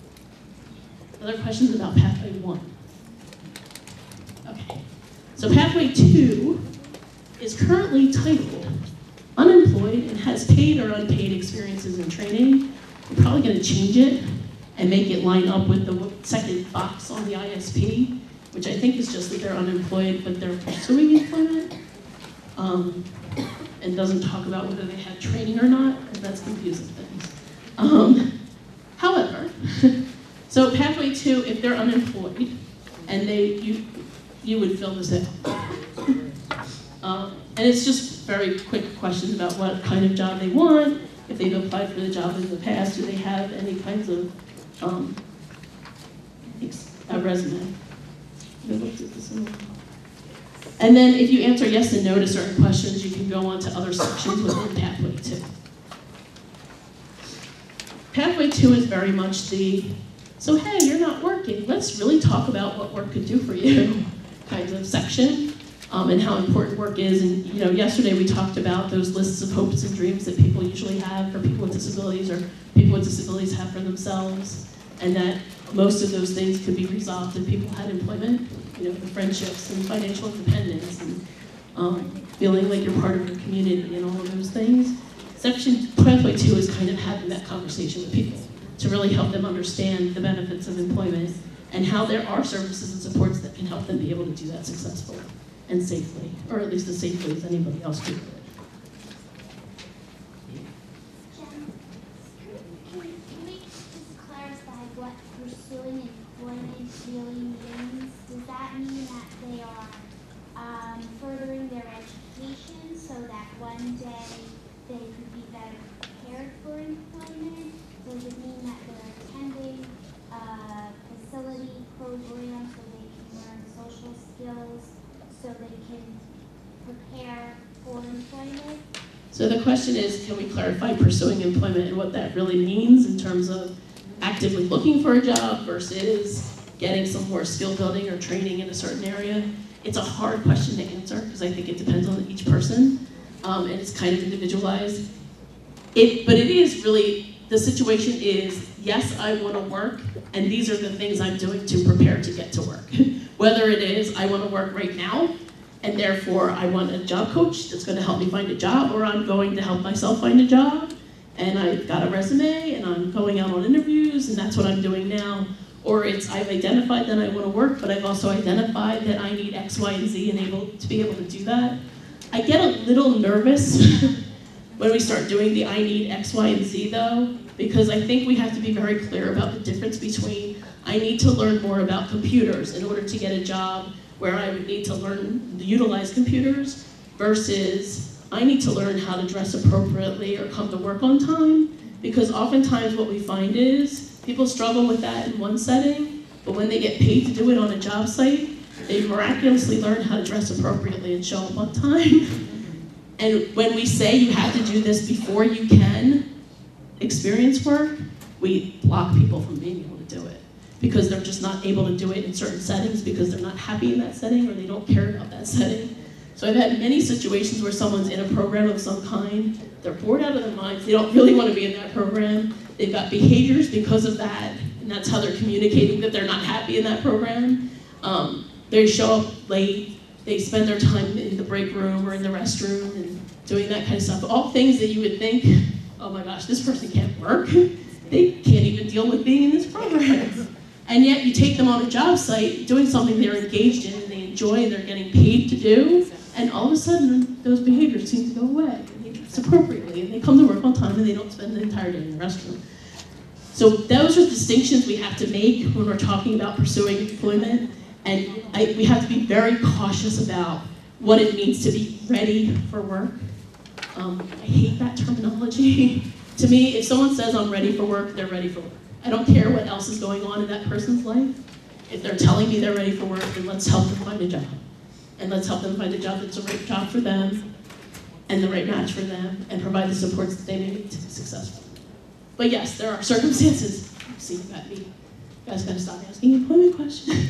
A: Other questions about pathway one? Okay, so pathway two is currently titled unemployed and has paid or unpaid experiences in training. We're probably going to change it and make it line up with the second box on the I S P, which I think is just that they're unemployed but they're pursuing employment. Um, and doesn't talk about whether they had training or not, because that's confusing things. Um, however, so pathway two, if they're unemployed, and they you you would fill this out. Um, and it's just very quick questions about what kind of job they want, if they've applied for the job in the past, do they have any kinds of um, a resume. I looked at this one. And then if you answer yes and no to certain questions, you can go on to other sections within pathway two. Pathway two is very much the, so hey, you're not working, let's really talk about what work could do for you kinds of section, um, and how important work is. And you know, yesterday we talked about those lists of hopes and dreams that people usually have for people with disabilities, or people with disabilities have for themselves, and that most of those things could be resolved if people had employment, you know, the friendships and financial independence and um, feeling like you're part of your community and all of those things. Section pathway two is kind of having that conversation with people to really help them understand the benefits of employment and how there are services and supports that can help them be able to do that successfully and safely, or at least as safely as anybody else could do it.
I: Pursuing employment really means? Does that mean that they are um, furthering their education so that one day they could be better prepared for employment? Does it mean that they're attending a facility program so they can learn social skills so they can prepare for employment?
A: So the question is, can we clarify pursuing employment and what that really means in terms of actively looking for a job versus getting some more skill building or training in a certain area? It's a hard question to answer because I think it depends on each person, um, and it's kind of individualized. It, but it is really, the situation is, yes, I want to work, and these are the things I'm doing to prepare to get to work. Whether it is, I want to work right now, and therefore I want a job coach that's going to help me find a job, or I'm going to help myself find a job, and I've got a resume, and I'm going out on interviews, and that's what I'm doing now. Or it's I've identified that I want to work, but I've also identified that I need X, Y, and Z and able to be able to do that. I get a little nervous when we start doing the I need X, Y, and Z though, because I think we have to be very clear about the difference between I need to learn more about computers in order to get a job where I would need to learn to utilize computers versus I need to learn how to dress appropriately or come to work on time, because oftentimes what we find is people struggle with that in one setting, but when they get paid to do it on a job site, they miraculously learn how to dress appropriately and show up on time. And when we say you have to do this before you can experience work, we block people from being able to do it because they're just not able to do it in certain settings because they're not happy in that setting or they don't care about that setting. So I've had many situations where someone's in a program of some kind, they're bored out of their minds, they don't really want to be in that program, they've got behaviors because of that, and that's how they're communicating that they're not happy in that program. Um, they show up late, they spend their time in the break room or in the restroom and doing that kind of stuff. All things that you would think, oh my gosh, this person can't work. They can't even deal with being in this program. And yet you take them on a job site doing something they're engaged in and they enjoy and they're getting paid to do, and all of a sudden those behaviors seem to go away. And they dress appropriately and they come to work on time and they don't spend the entire day in the restroom. So those are distinctions we have to make when we're talking about pursuing employment. And I, we have to be very cautious about what it means to be ready for work. Um, I hate that terminology. To me, if someone says I'm ready for work, they're ready for work. I don't care what else is going on in that person's life. If they're telling me they're ready for work, then let's help them find a job. And let's help them find a job that's the right job for them and the right match for them and provide the supports that they need to be successful. But yes, there are circumstances. See, you got me. You guys gotta stop asking employment questions.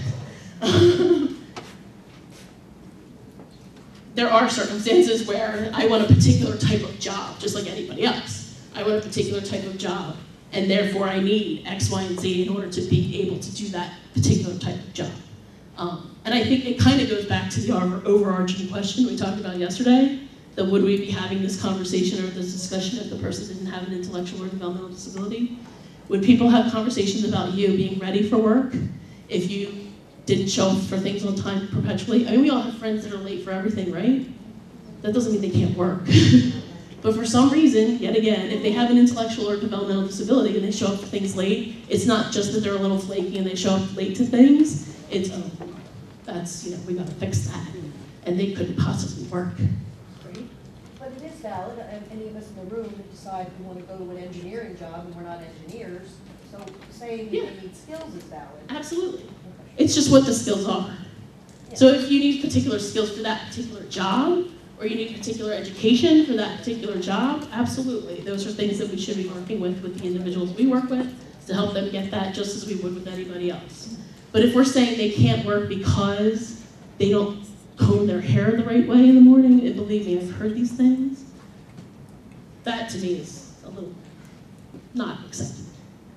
A: There are circumstances where I want a particular type of job, just like anybody else. I want a particular type of job, and therefore I need X, Y, and Z in order to be able to do that particular type of job. Um, and I think it kind of goes back to the overarching question we talked about yesterday, that would we be having this conversation or this discussion if the person didn't have an intellectual or developmental disability? Would people have conversations about you being ready for work if you didn't show up for things on time perpetually? I mean, we all have friends that are late for everything, right? That doesn't mean they can't work. But for some reason, yet again, if they have an intellectual or developmental disability and they show up for things late, it's not just that they're a little flaky and they show up late to things, it's, oh, that's, you know, we gotta fix that. And they couldn't possibly work.
U: But it is valid, and any of us in the room that decide we want to go to an engineering job and we're not engineers, so saying
A: Yeah.
U: that they need skills is valid.
A: Absolutely. It's just what the skills are. So if you need particular skills for that particular job, or you need particular education for that particular job, absolutely. Those are things that we should be working with with the individuals we work with to help them get that just as we would with anybody else. But if we're saying they can't work because they don't comb their hair the right way in the morning, and believe me, I've heard these things, that to me is a little not acceptable.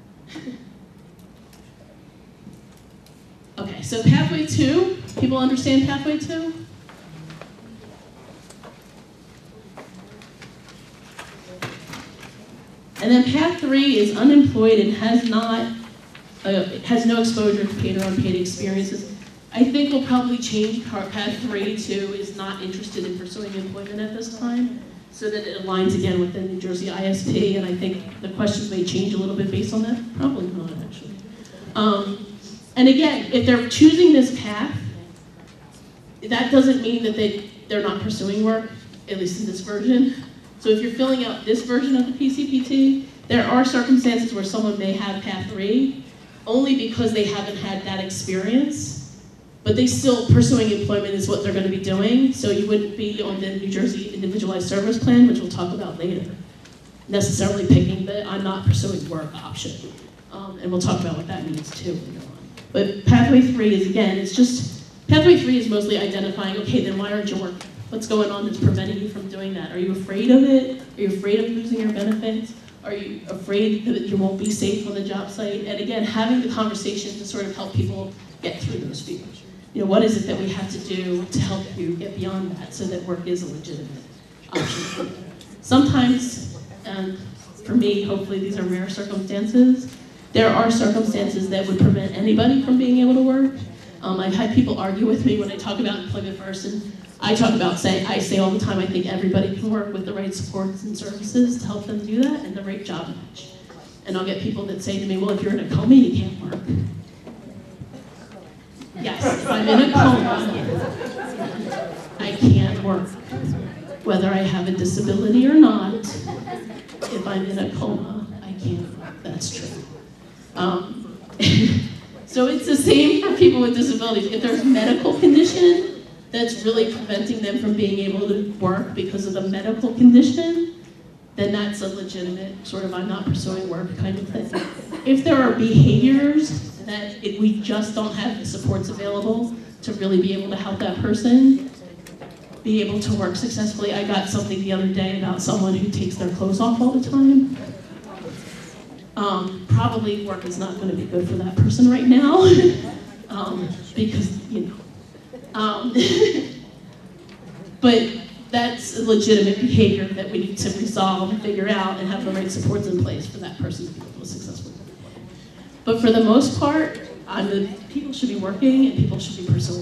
A: Okay, so pathway two, people understand pathway two? And then path three is unemployed and has not, uh, has no exposure to paid or unpaid experiences. I think we'll probably change path three to is not interested in pursuing employment at this time, so that it aligns again with the New Jersey I S P, and I think the questions may change a little bit based on that. Probably not, actually. Um, and again, if they're choosing this path, that doesn't mean that they, they're not pursuing work, at least in this version. So if you're filling out this version of the P C P T, there are circumstances where someone may have path three, only because they haven't had that experience, but they still pursuing employment is what they're going to be doing, so you wouldn't be on the New Jersey Individualized Service Plan, which we'll talk about later, necessarily picking the I'm not pursuing work option. Um, and we'll talk about what that means too later on. But pathway three is, again, it's just, pathway three is mostly identifying, okay, then why aren't you working? What's going on that's preventing you from doing that? Are you afraid of it? Are you afraid of losing your benefits? Are you afraid that you won't be safe on the job site? And again, having the conversation to sort of help people get through those fears. You know, what is it that we have to do to help you get beyond that so that work is a legitimate option? Sometimes, and for me, hopefully these are rare circumstances, there are circumstances that would prevent anybody from being able to work. Um, I've had people argue with me when I talk about employment first, and I talk about saying, I say all the time, I think everybody can work with the right supports and services to help them do that and the right job match. And I'll get people that say to me, well, if you're in a coma, you can't work. Yes, if I'm in a coma, I can't work. Whether I have a disability or not, if I'm in a coma, I can't work. That's true. Um, so it's the same for people with disabilities. If there's a medical condition that's really preventing them from being able to work because of the medical condition, then that's a legitimate sort of I'm not pursuing work kind of thing. If there are behaviors that it, we just don't have the supports available to really be able to help that person be able to work successfully. I got something the other day about someone who takes their clothes off all the time. Um, probably work is not going to be good for that person right now um, because, you know. Um, but that's a legitimate behavior that we need to resolve and figure out and have the right supports in place for that person to be able to successfully work. But for the most part, I'm the, people should be working and people should be pursuing.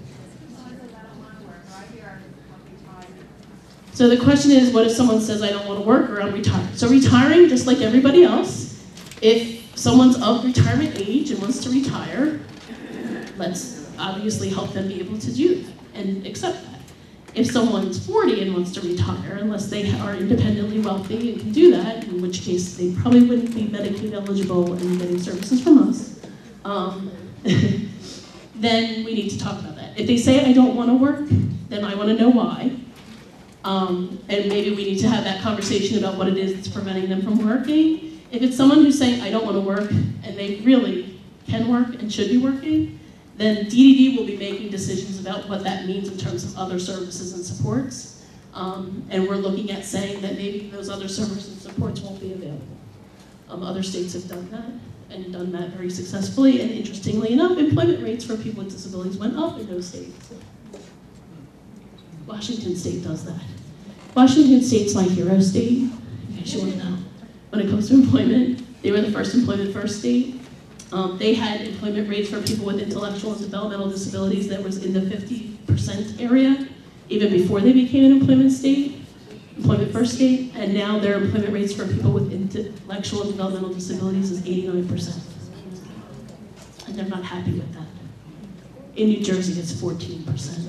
A: So the question is, what if someone says, I don't want to work or I'm retired? So retiring, just like everybody else, if someone's of retirement age and wants to retire, let's obviously help them be able to do that and accept that. If someone's forty and wants to retire, unless they are independently wealthy and can do that, in which case they probably wouldn't be Medicaid eligible and getting services from us, um, then we need to talk about that. If they say, I don't want to work, then I want to know why. Um, and maybe we need to have that conversation about what it is that's preventing them from working. If it's someone who's saying, I don't want to work, and they really can work and should be working, then D D D will be making decisions about what that means in terms of other services and supports. Um, and we're looking at saying that maybe those other services and supports won't be available. Um, other states have done that and done that very successfully. And interestingly enough, employment rates for people with disabilities went up in those states. Washington State does that. Washington State's my hero state, in case you want to know. When it comes to employment, they were the first employment first state. Um, they had employment rates for people with intellectual and developmental disabilities that was in the fifty percent area, even before they became an employment state, employment first state, and now their employment rates for people with intellectual and developmental disabilities is eighty-nine percent. And they're not happy with that. In New Jersey, it's fourteen percent.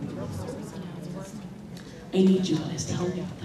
A: I need you guys to help me with that.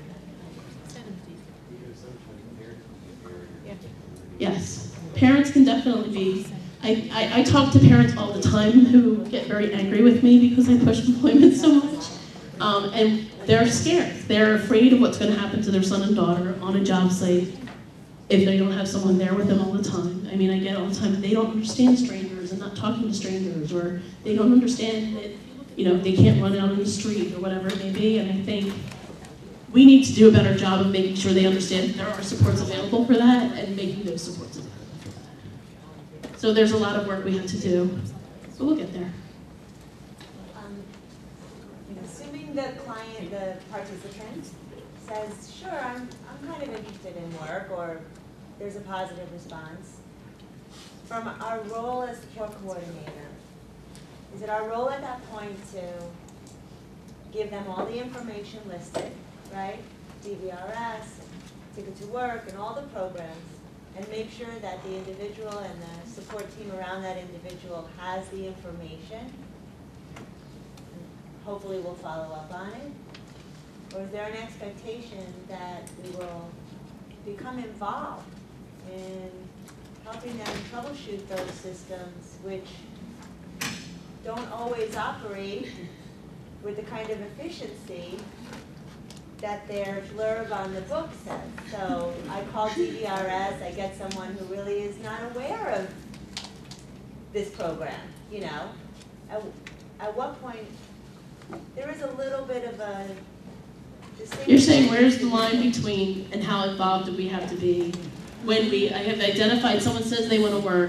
A: Yes, parents can definitely be, I, I, I talk to parents all the time who get very angry with me because I push employment so much. Um, and they're scared. They're afraid of what's going to happen to their son and daughter on a job site if they don't have someone there with them all the time. I mean, I get all the time, they don't understand strangers and not talking to strangers, or they don't understand that, you know, they can't run out in the street or whatever it may be. And I think we need to do a better job of making sure they understand that there are supports available for that and making those supports available for that. So there's a lot of work we have to do, but we'll get there.
O: Um, assuming the client, the participant, says, sure, I'm, I'm kind of interested in work, or there's a positive response, from our role as support coordinator, is it our role at that point to give them all the information listed, right? D V R S, Ticket to Work, and all the programs, and make sure that the individual and the support team around that individual has the information? Hopefully we'll follow up on it. Or is there an expectation that we will become involved in helping them troubleshoot those systems, which don't always operate with the kind of efficiency that their blurb on the book says? So I call D V R S, I get someone who really is not aware of this program, you know? At, at what point, there is a little bit of a distinction.
A: You're saying where's the line between and how involved do we have to be when we, I have identified someone says they want to work,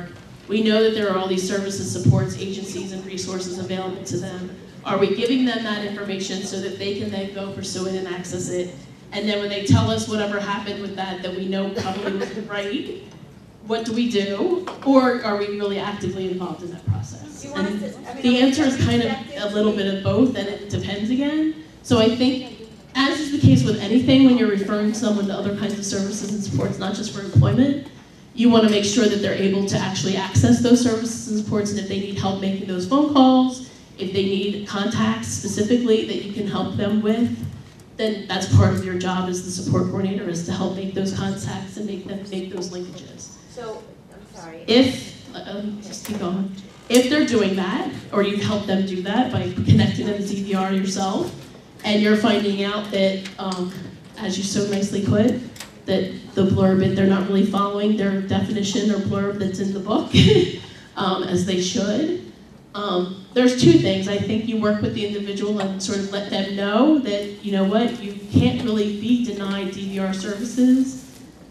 A: We know that there are all these services, supports, agencies, and resources available to them. Are we giving them that information so that they can then go pursue it and access it? And then when they tell us whatever happened with that, that we know probably wasn't right, what do we do? Or are we really actively involved in that process? And the answer is kind of a little bit of both, and it depends again. So I think, as is the case with anything, when you're referring someone to other kinds of services and supports, not just for employment, you want to make sure that they're able to actually access those services and supports, and if they need help making those phone calls, if they need contacts specifically that you can help them with, then that's part of your job as the support coordinator, is to help make those contacts and make them make those linkages.
C: So, I'm sorry.
A: If, um, just keep going. If they're doing that, or you've helped them do that by connecting them to D V R yourself, and you're finding out that, um, as you so nicely put, that the blurb, they're not really following their definition or blurb that's in the book, um, as they should. Um, there's two things. I think you work with the individual and sort of let them know that, you know what, you can't really be denied D V R services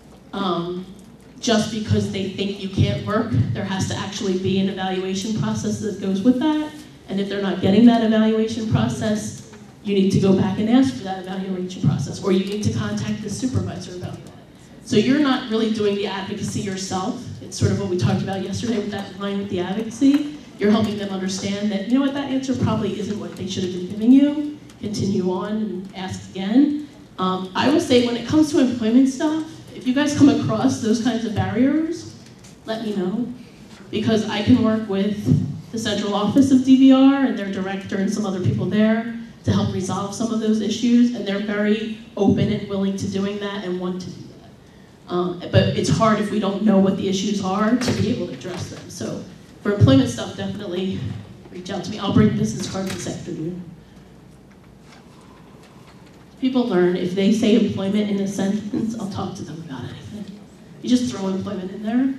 A: um, just because they think you can't work. There has to actually be an evaluation process that goes with that. And if they're not getting that evaluation process, you need to go back and ask for that evaluation process, or you need to contact the supervisor about that. So you're not really doing the advocacy yourself. It's sort of what we talked about yesterday with that line with the advocacy. You're helping them understand that, you know what, that answer probably isn't what they should have been giving you. Continue on and ask again. Um, I will say when it comes to employment stuff, if you guys come across those kinds of barriers, let me know. Because I can work with the central office of D V R and their director and some other people there to help resolve some of those issues, and they're very open and willing to doing that and want to do that. Um, but it's hard if we don't know what the issues are to be able to address them. So for employment stuff, definitely reach out to me. I'll bring business cards this afternoon. People learn, if they say employment in a sentence, I'll talk to them about anything. You just throw employment in there.
H: Um,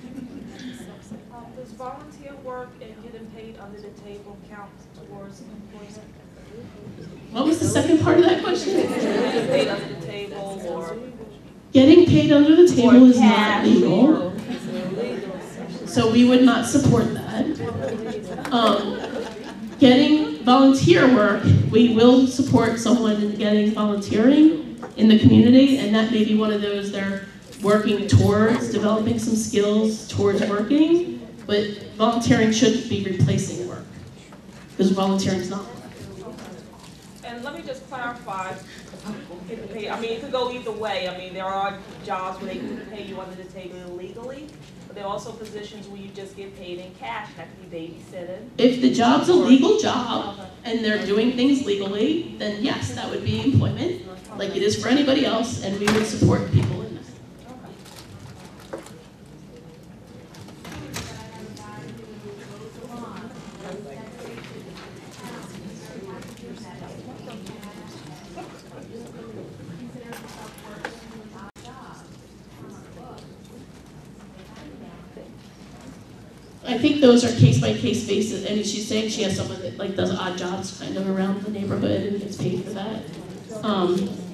H: does volunteer work and getting paid under the table count towards employment?
A: What was the second part of that question?
H: Getting paid under the table, or
A: getting paid under the table is not legal. So we would not support that. Um, getting volunteer work, we will support someone in getting volunteering in the community, and that may be one of those they're working towards developing some skills towards working, but volunteering shouldn't be replacing work, because volunteering is not work.
H: and let me just clarify, getting paid, I mean, it could go either way. I mean, there are jobs where they can pay you under the table illegally, but there are also positions where you just get paid in cash. That could be babysitting.
A: If the job's a legal job and they're doing things legally, then yes, that would be employment, like it is for anybody else, and we would support people in that. I think those are case-by-case basis. I mean, she's saying she has someone that like does odd jobs kind of around the neighborhood and gets paid for that. Um,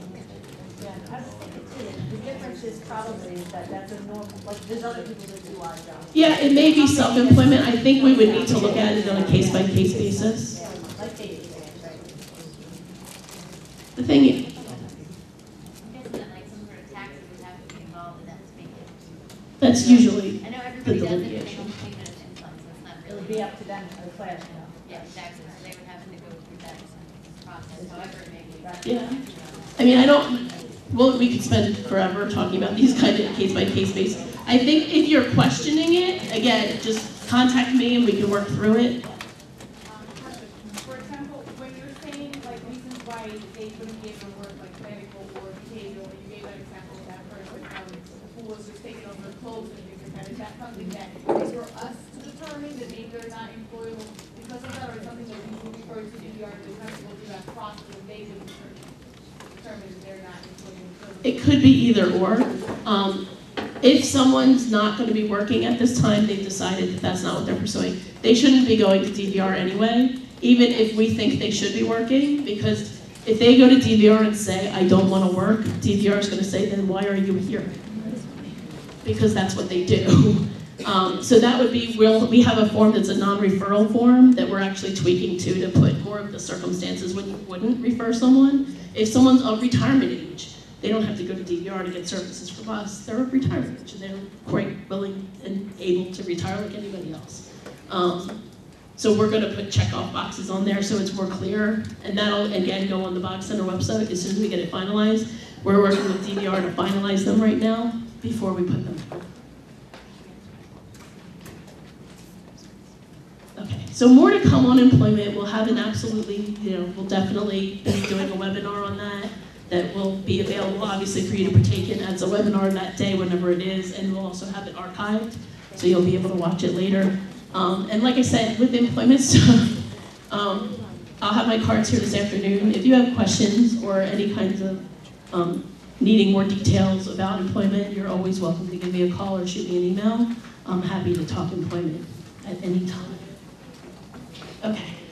C: The difference is probably that that's a normal, like, there's other people that do odd jobs.
A: yeah, it may be self-employment. I think we would need to look at it on a case-by-case basis.
C: Yeah, like babysitting, right?
A: The thing is,
K: I'm guessing that like some sort of taxes would have to be involved in that to make it.
A: that's usually
K: I know
A: the
K: everybody does it, but they
A: delineation.
K: don't pay it in funds, so it's not
C: It
K: really.
C: would be up to them, the class, you know.
K: Yeah, exactly, so they would have to go through that process, however it may be.
A: Yeah. I mean, I don't, well, we could spend forever talking about these kind of case-by-case basis. I think if you're questioning it, again, just contact me and we can work through it.
K: For example, when you're saying like reasons why they wouldn't be able to work like medical or behavioral, you gave an example of that person um, who was just taking over clothes and things like that. Is that something that is for us to determine that maybe they're not employable because of that, or something that we would refer to D V R to have to go through that process and they would determine, determine that they're not employable?
A: It could be either or. Um, if someone's not going to be working at this time, they've decided that that's not what they're pursuing, they shouldn't be going to D V R anyway, even if we think they should be working, because if they go to D V R and say, I don't want to work, D V R is going to say, then why are you here? Because that's what they do. Um, so that would be, we'll, we have a form that's a non-referral form that we're actually tweaking to to put more of the circumstances when you wouldn't refer someone. If someone's of retirement age, they don't have to go to D D R to get services from us. They're of retirement age, and they're quite willing and able to retire like anybody else. Um, so we're gonna put check-off boxes on there so it's more clear, and that'll, again, go on the Bog Center website as soon as we get it finalized. We're working with D D R to finalize them right now before we put them. Okay, so more to come on employment. We'll have an absolutely, you know, we'll definitely be doing a webinar on that that will be available, obviously, for you to partake in as a webinar that day, whenever it is, and we'll also have it archived, so you'll be able to watch it later. Um, and like I said, with employment stuff, um, I'll have my cards here this afternoon. If you have questions or any kinds of um, needing more details about employment, you're always welcome to give me a call or shoot me an email. I'm happy to talk employment at any time. Okay.